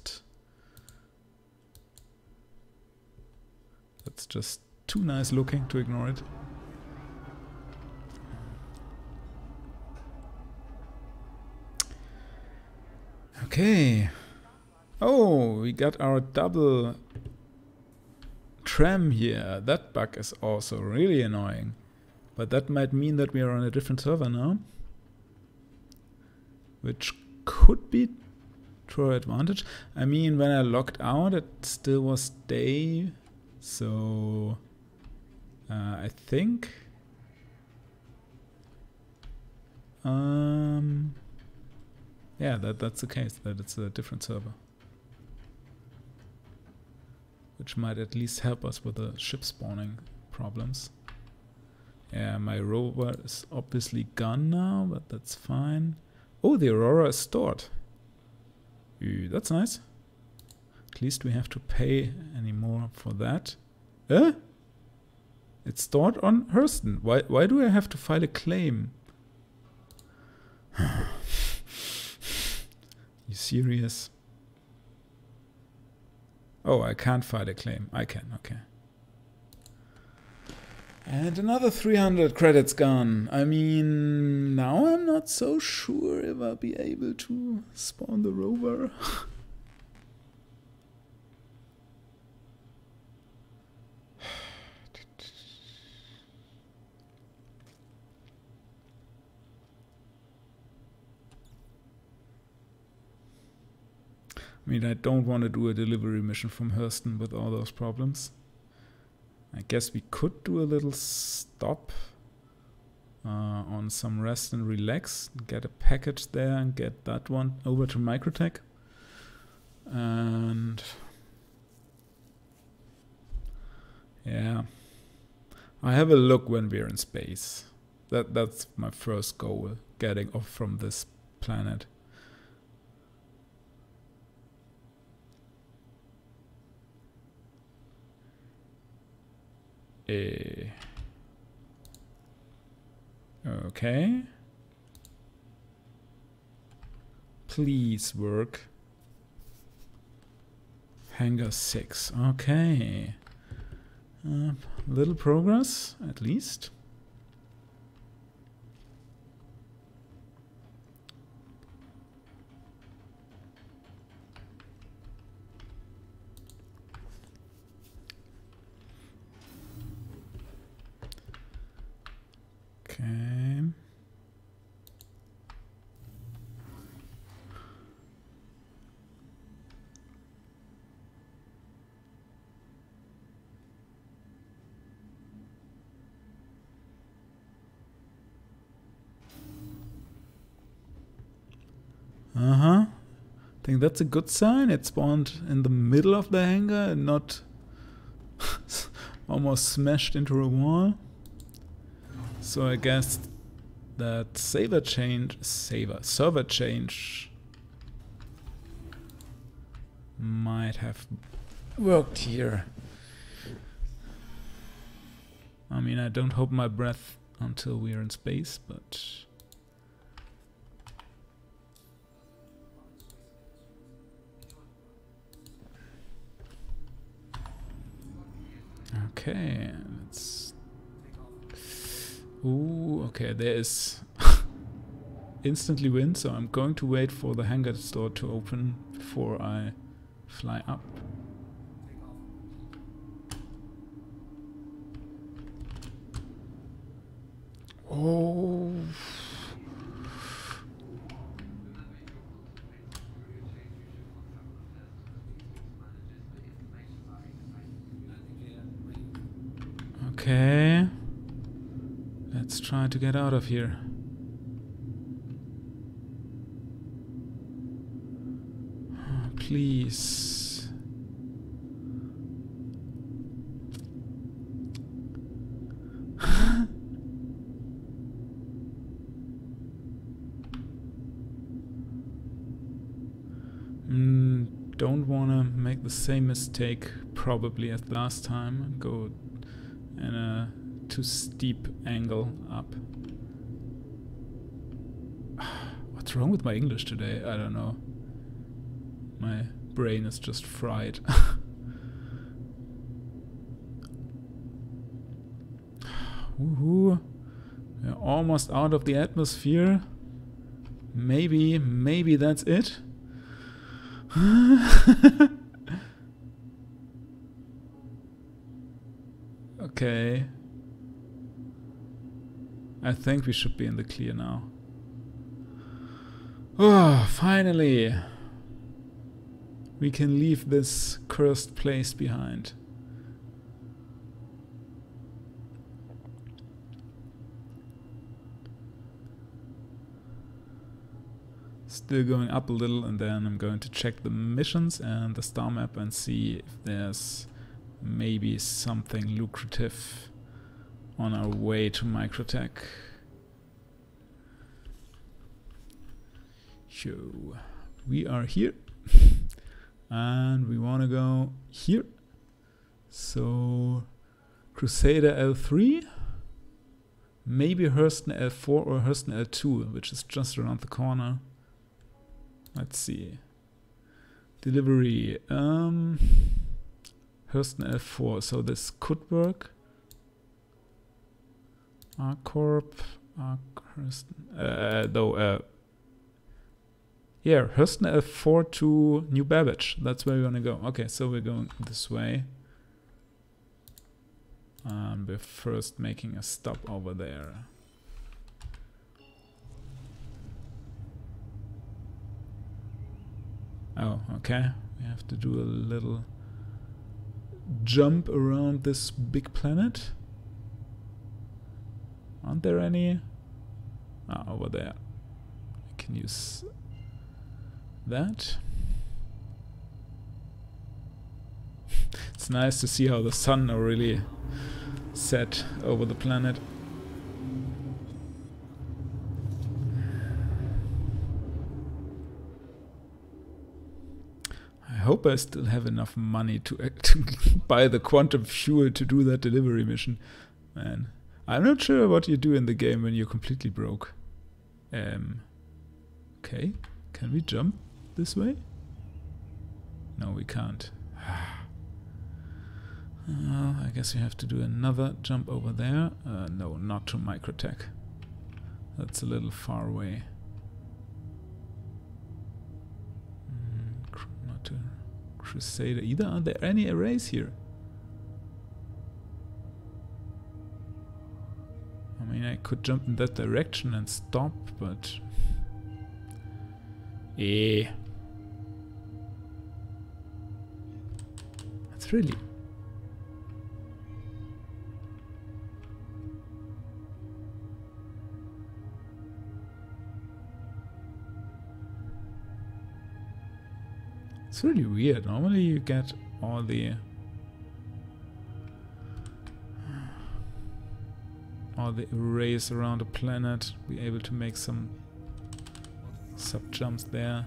That's just too nice looking to ignore it. Okay. Oh, we got our double tram here. That bug is also really annoying. But that might mean that we are on a different server now, which could be to our advantage. I mean, when I logged out, it still was day, so I think yeah, that's the case, that it's a different server, which might at least help us with the ship spawning problems. Yeah, my rover is obviously gone now, but that's fine. Oh, the Aurora is stored. Ooh, that's nice. At least we have to pay any more for that. It's stored on Hurston. Why do I have to file a claim? You serious? Oh, I can't file a claim. I can, okay. And another 300 credits gone. I mean, now I'm not so sure if I'll be able to spawn the rover. I mean, I don't want to do a delivery mission from Hurston with all those problems. I guess we could do a little stop on some rest and relax, get a package there and get that one over to Microtech. And yeah, I have a look when we're in space. That's my first goal, getting off from this planet. Okay. Please work. Hangar 6. Okay. Little progress, at least. Okay. I think that's a good sign. It spawned in the middle of the hangar and not almost smashed into a wall. So I guess that server change might have worked here. I mean, I don't hold my breath until we are in space, but okay, let's. Ooh, okay, there is instantly wind, so I'm going to wait for the hangar door to open before I fly up. Oh. Okay. Let's try to get out of here. Please. Don't want to make the same mistake probably as last time. Go in a too steep angle up. What's wrong with my English today? I don't know. My brain is just fried. Woohoo! We're almost out of the atmosphere. Maybe that's it. Okay. I think we should be in the clear now. Oh, finally! We can leave this cursed place behind. Still going up a little, and then I'm going to check the missions and the star map and see if there's maybe something lucrative on our way to Microtech. So we are here and we want to go here. So Crusader L3, maybe Hurston L4 or Hurston L2, which is just around the corner. Let's see. Delivery. Hurston L4. So this could work. Arcorp. Hurston. Yeah, Hurston L4 to New Babbage. That's where we want to go. Okay, so we're going this way. We're first making a stop over there. Oh, okay. We have to do a little jump around this big planet. Aren't there any? Ah, over there. I can use that. It's nice to see how the sun are really set over the planet. I hope I still have enough money to buy the quantum fuel to do that delivery mission. Man, I'm not sure what you do in the game when you're completely broke. Okay, can we jump this way? No, we can't. I guess we have to do another jump over there. No, not to Microtech. That's a little far away. Not to Crusader either. Are there any arrays here? I mean, I could jump in that direction and stop, but... That's really... It's really weird. Normally you get all the arrays around the planet, be able to make some sub jumps there.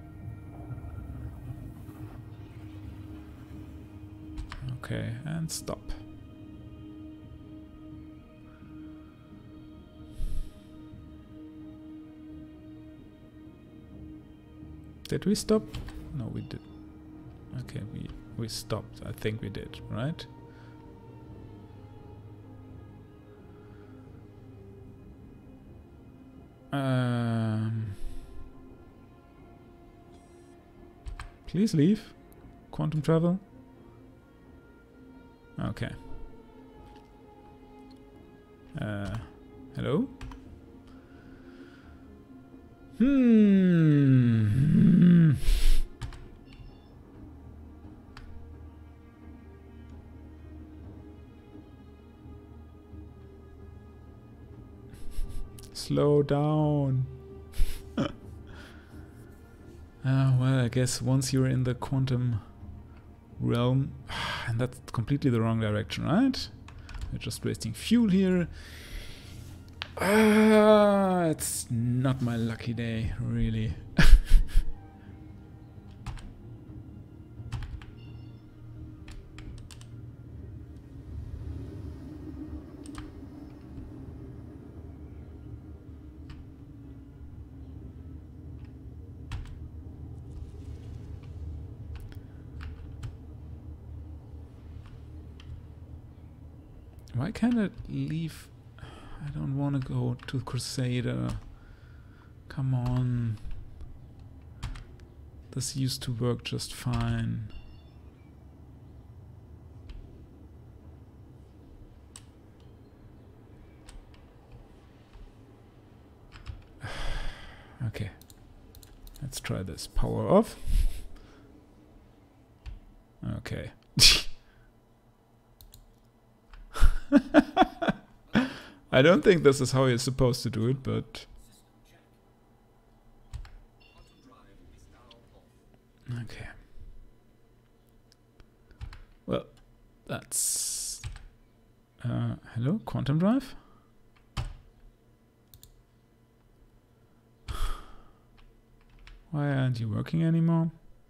Okay, and stop. Did we stop? No, we did. Okay, we stopped. I think we did, right? Please leave. Quantum travel. Okay. Hello? Slow down. Well, I guess once you're in the quantum realm, and that's completely the wrong direction, right? We're just wasting fuel here. It's not my lucky day, really. Why can't I leave? I don't want to go to Crusader. Come on. This used to work just fine. Okay. Let's try this. Power off. Okay. I don't think this is how you're supposed to do it, but... Okay. Well, that's... hello, quantum drive? Why aren't you working anymore?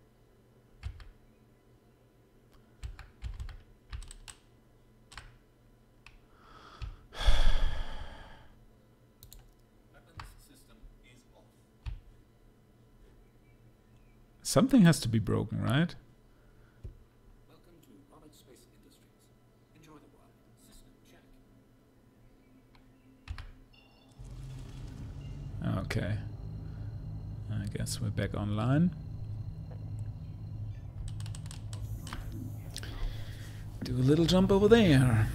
Something has to be broken, right?
Welcome to Roberts Space Industries. Enjoy the ride. System check.
Okay. I guess we're back online. Do a little jump over there.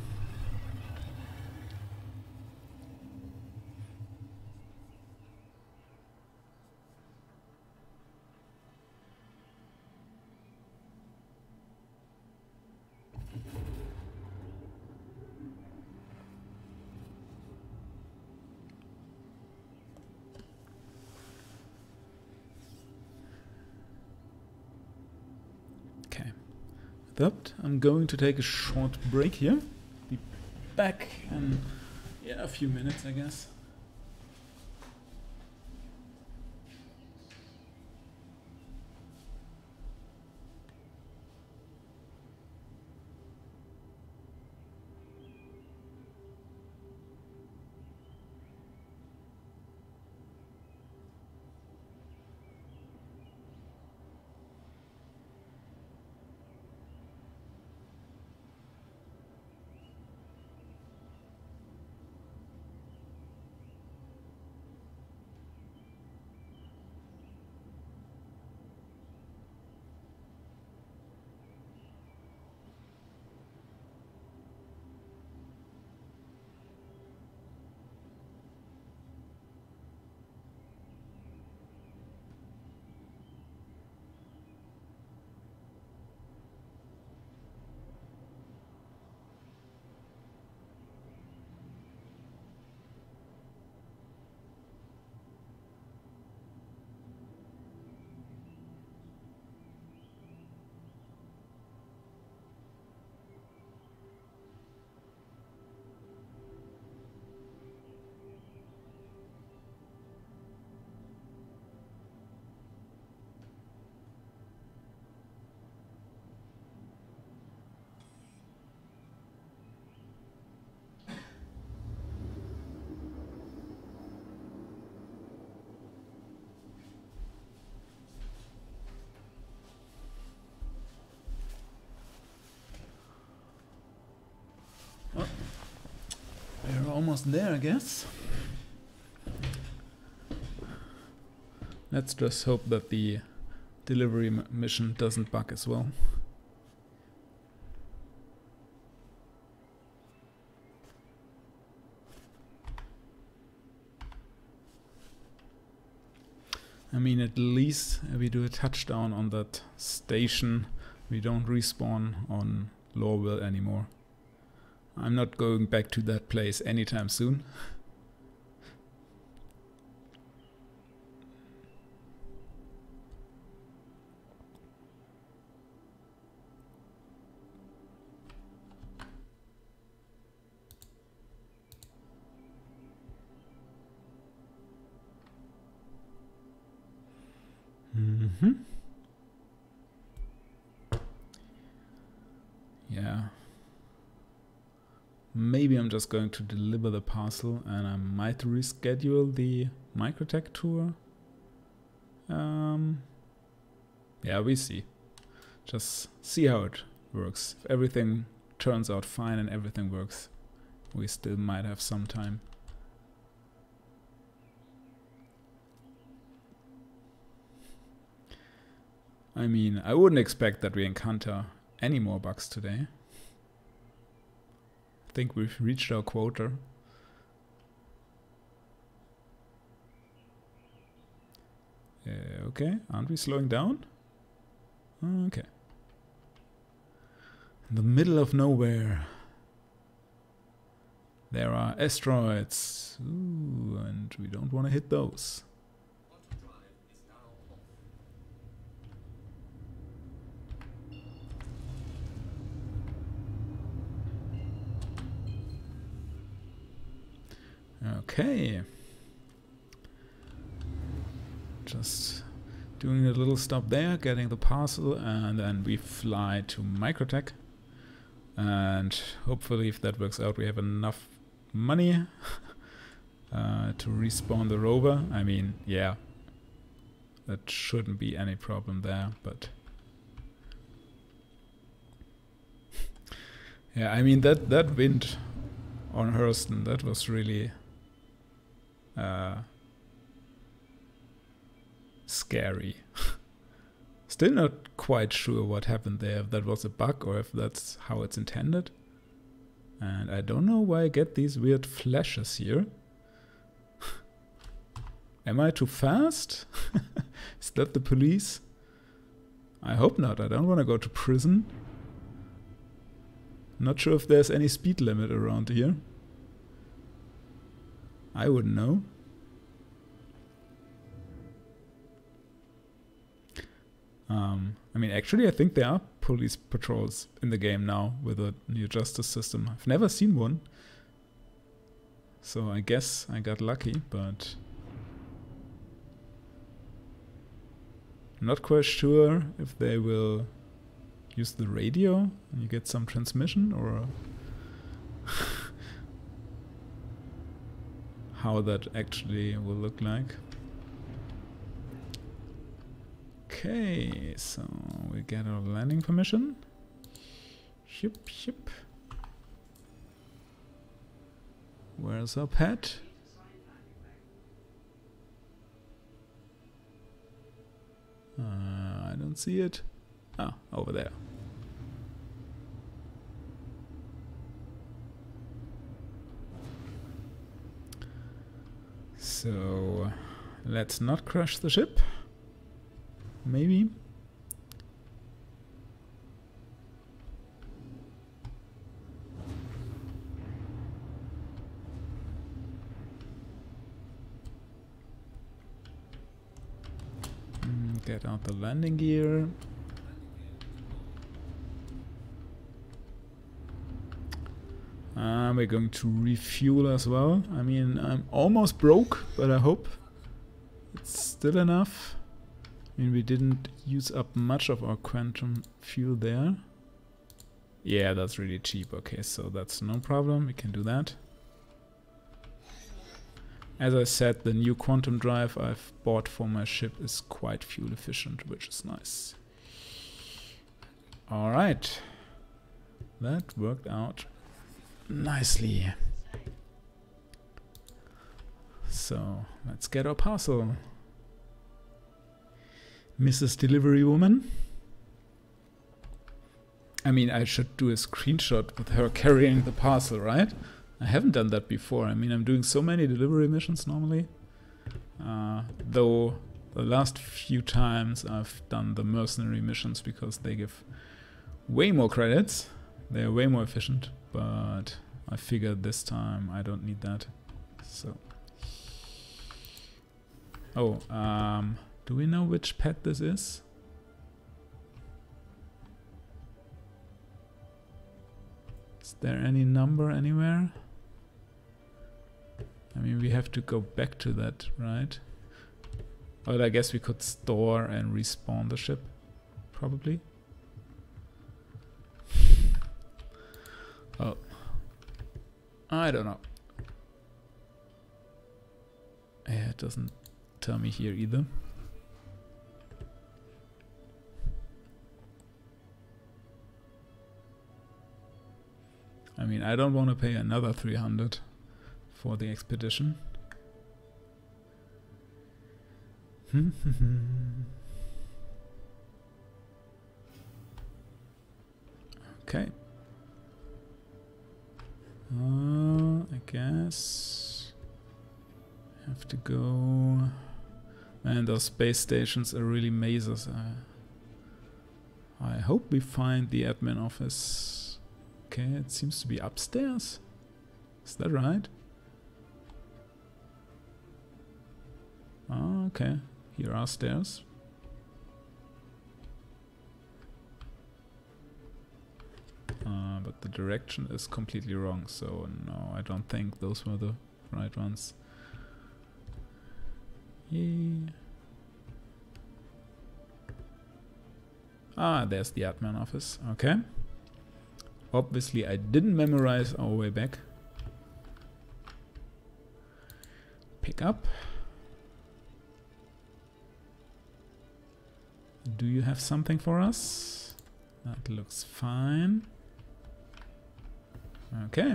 That, I'm going to take a short break here. Be back in a few minutes, I guess. Well, we're almost there, I guess. Let's just hope that the delivery mission doesn't bug as well. I mean, at least we do a touchdown on that station. We don't respawn on Lorville anymore. I'm not going back to that place anytime soon. Yeah. Maybe I'm just going to deliver the parcel and I might reschedule the Microtech tour. Yeah, we see. Just see how it works. If everything turns out fine and everything works, we still might have some time. I mean, I wouldn't expect that we encounter any more bugs today. I think we've reached our quota. Okay, aren't we slowing down? Okay. In the middle of nowhere. There are asteroids. Ooh, and we don't want to hit those. Okay. Just doing a little stop there, getting the parcel, and then we fly to Microtech. And hopefully, if that works out, we have enough money to respawn the rover. I mean, yeah, that shouldn't be any problem there, but yeah, I mean that wind on Hurston, that was really scary. Still not quite sure what happened there, if that was a bug or if that's how it's intended. And I don't know why I get these weird flashes here. Am I too fast? Is that the police? I hope not. I don't want to go to prison. Not sure if there's any speed limit around here. I wouldn't know. I mean, actually, I think there are police patrols in the game now with a new justice system. I've never seen one. So I guess I got lucky, but I'm not quite sure if they will use the radio and you get some transmission, or how that actually will look like. Okay, so we get our landing permission. Ship, ship. Where's our pet? I don't see it. Ah, over there. So let's not crash the ship. Maybe. Get out the landing gear. We're going to refuel as well. I mean, I'm almost broke, but I hope it's still enough. I mean, we didn't use up much of our quantum fuel there. Yeah, that's really cheap. Okay, so that's no problem. We can do that. As I said, the new quantum drive I've bought for my ship is quite fuel efficient, which is nice. Alright. That worked out nicely. So, let's get our parcel. Mrs. Delivery Woman. I mean, I should do a screenshot with her carrying the parcel, right? I haven't done that before. I mean, I'm doing so many delivery missions normally. Though the last few times I've done the mercenary missions because they give way more credits. They're way more efficient, but I figured this time I don't need that. So. Oh, do we know which pet this is? Is there any number anywhere? I mean, we have to go back to that, right? Well, I guess we could store and respawn the ship, probably. Oh, I don't know. Yeah, it doesn't tell me here either. I mean, I don't want to pay another 300 for the expedition. Okay. I guess I have to go. And those space stations are really mazes. I hope we find the admin office. Okay, it seems to be upstairs. Is that right? Oh, okay. Here are stairs. But the direction is completely wrong, so no, I don't think those were the right ones. Yay. Ah, there's the admin office. Okay. Obviously, I didn't memorize our way back. Pick up. Do you have something for us? That looks fine. Okay.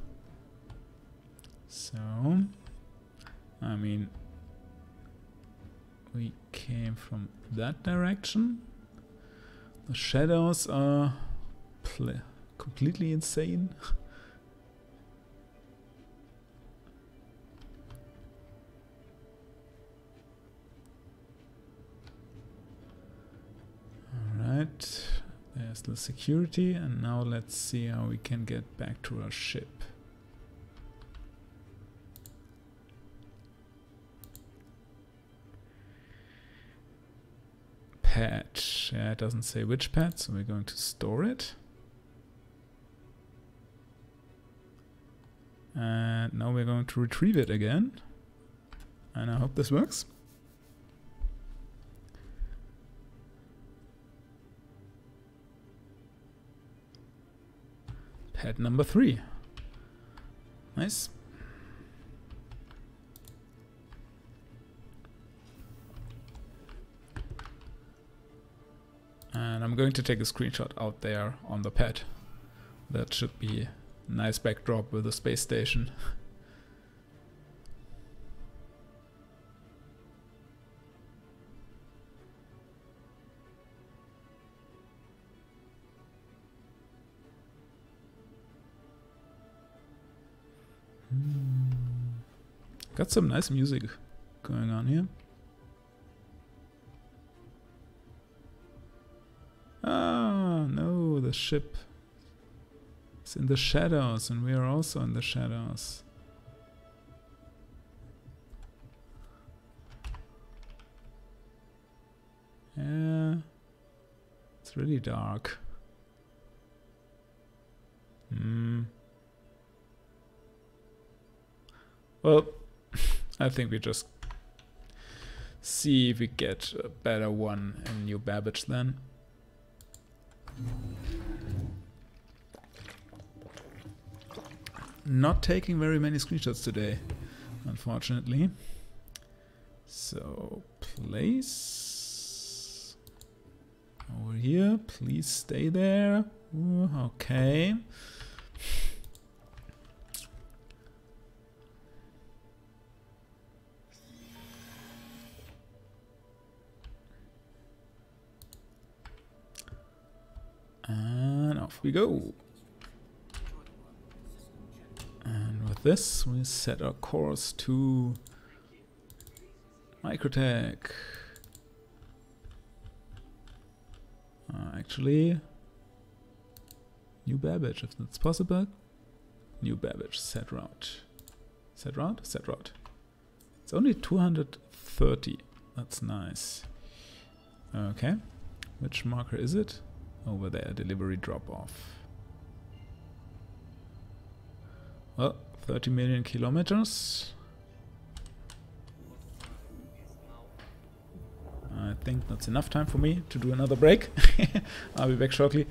So, I mean, we came from that direction. The shadows are completely insane. Alright, there's the security, and now let's see how we can get back to our ship. Pad. Yeah, it doesn't say which pad, so we're going to store it. And now we're going to retrieve it again. And I hope this works. Pad number 3. Nice. And I'm going to take a screenshot out there on the pad. That should be a nice backdrop with a space station. Got some nice music going on here. Ah, no, the ship is in the shadows and we are also in the shadows. Yeah, it's really dark. Well, I think we just see if we get a better one in New Babbage then. Not taking very many screenshots today, unfortunately. So, place over here, please stay there. Ooh, okay. And off we go. And with this, we set our course to Microtech. Actually, New Babbage, if that's possible. New Babbage, set route. Set route? Set route. It's only 230. That's nice. Okay. Which marker is it? Over there, delivery drop-off. Well, 30 million kilometers. I think that's enough time for me to do another break. I'll be back shortly.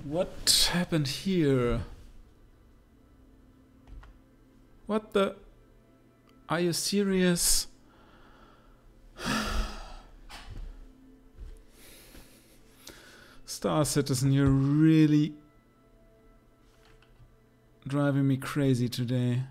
What happened here? What the? Are you serious? Star Citizen, you're really driving me crazy today.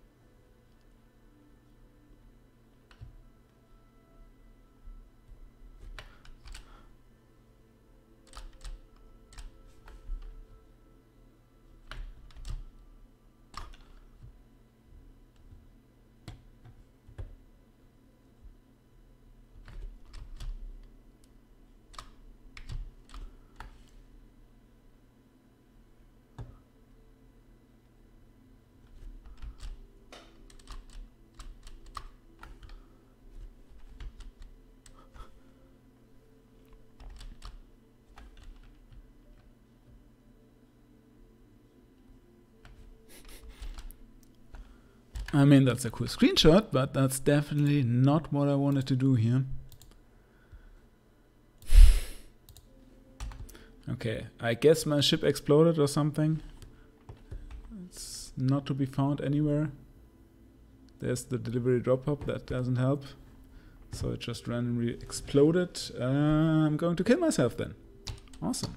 I mean, that's a cool screenshot, but that's definitely not what I wanted to do here. Okay, I guess my ship exploded or something. It's not to be found anywhere. There's the delivery drop-off, that doesn't help. So it just randomly exploded. I'm going to kill myself then. Awesome.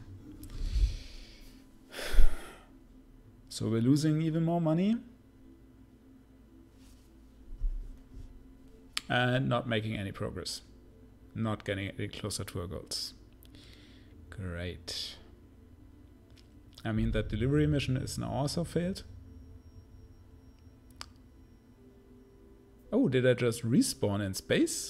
So we're losing even more money. And not making any progress. Not getting any closer to our goals. Great. I mean, that delivery mission is now also failed. Oh, did I just respawn in space?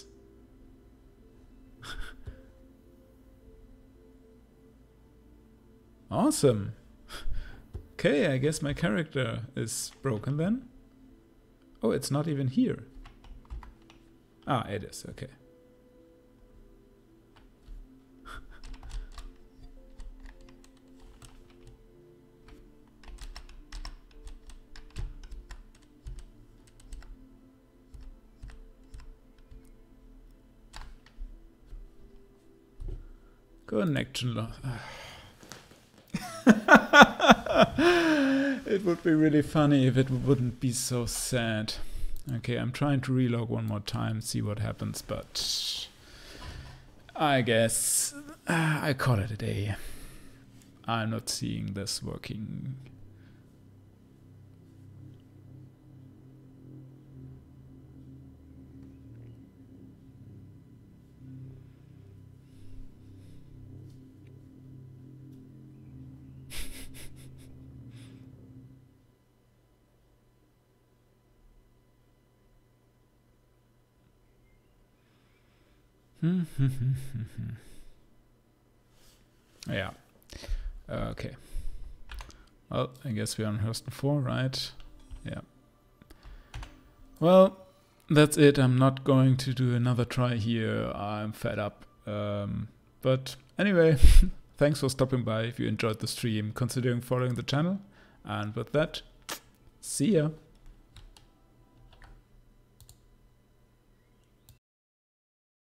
Awesome. Okay, I guess my character is broken then. Oh, it's not even here. Ah, it is, okay. Connection loss. It would be really funny if it wouldn't be so sad. Okay, I'm trying to relog one more time, see what happens, but I guess I call it a day. I'm not seeing this working. Yeah. Okay. Well, I guess we're on Hurston 4, right? Yeah. Well, that's it. I'm not going to do another try here. I'm fed up. But anyway, thanks for stopping by. If you enjoyed the stream, considering following the channel. And with that, see ya.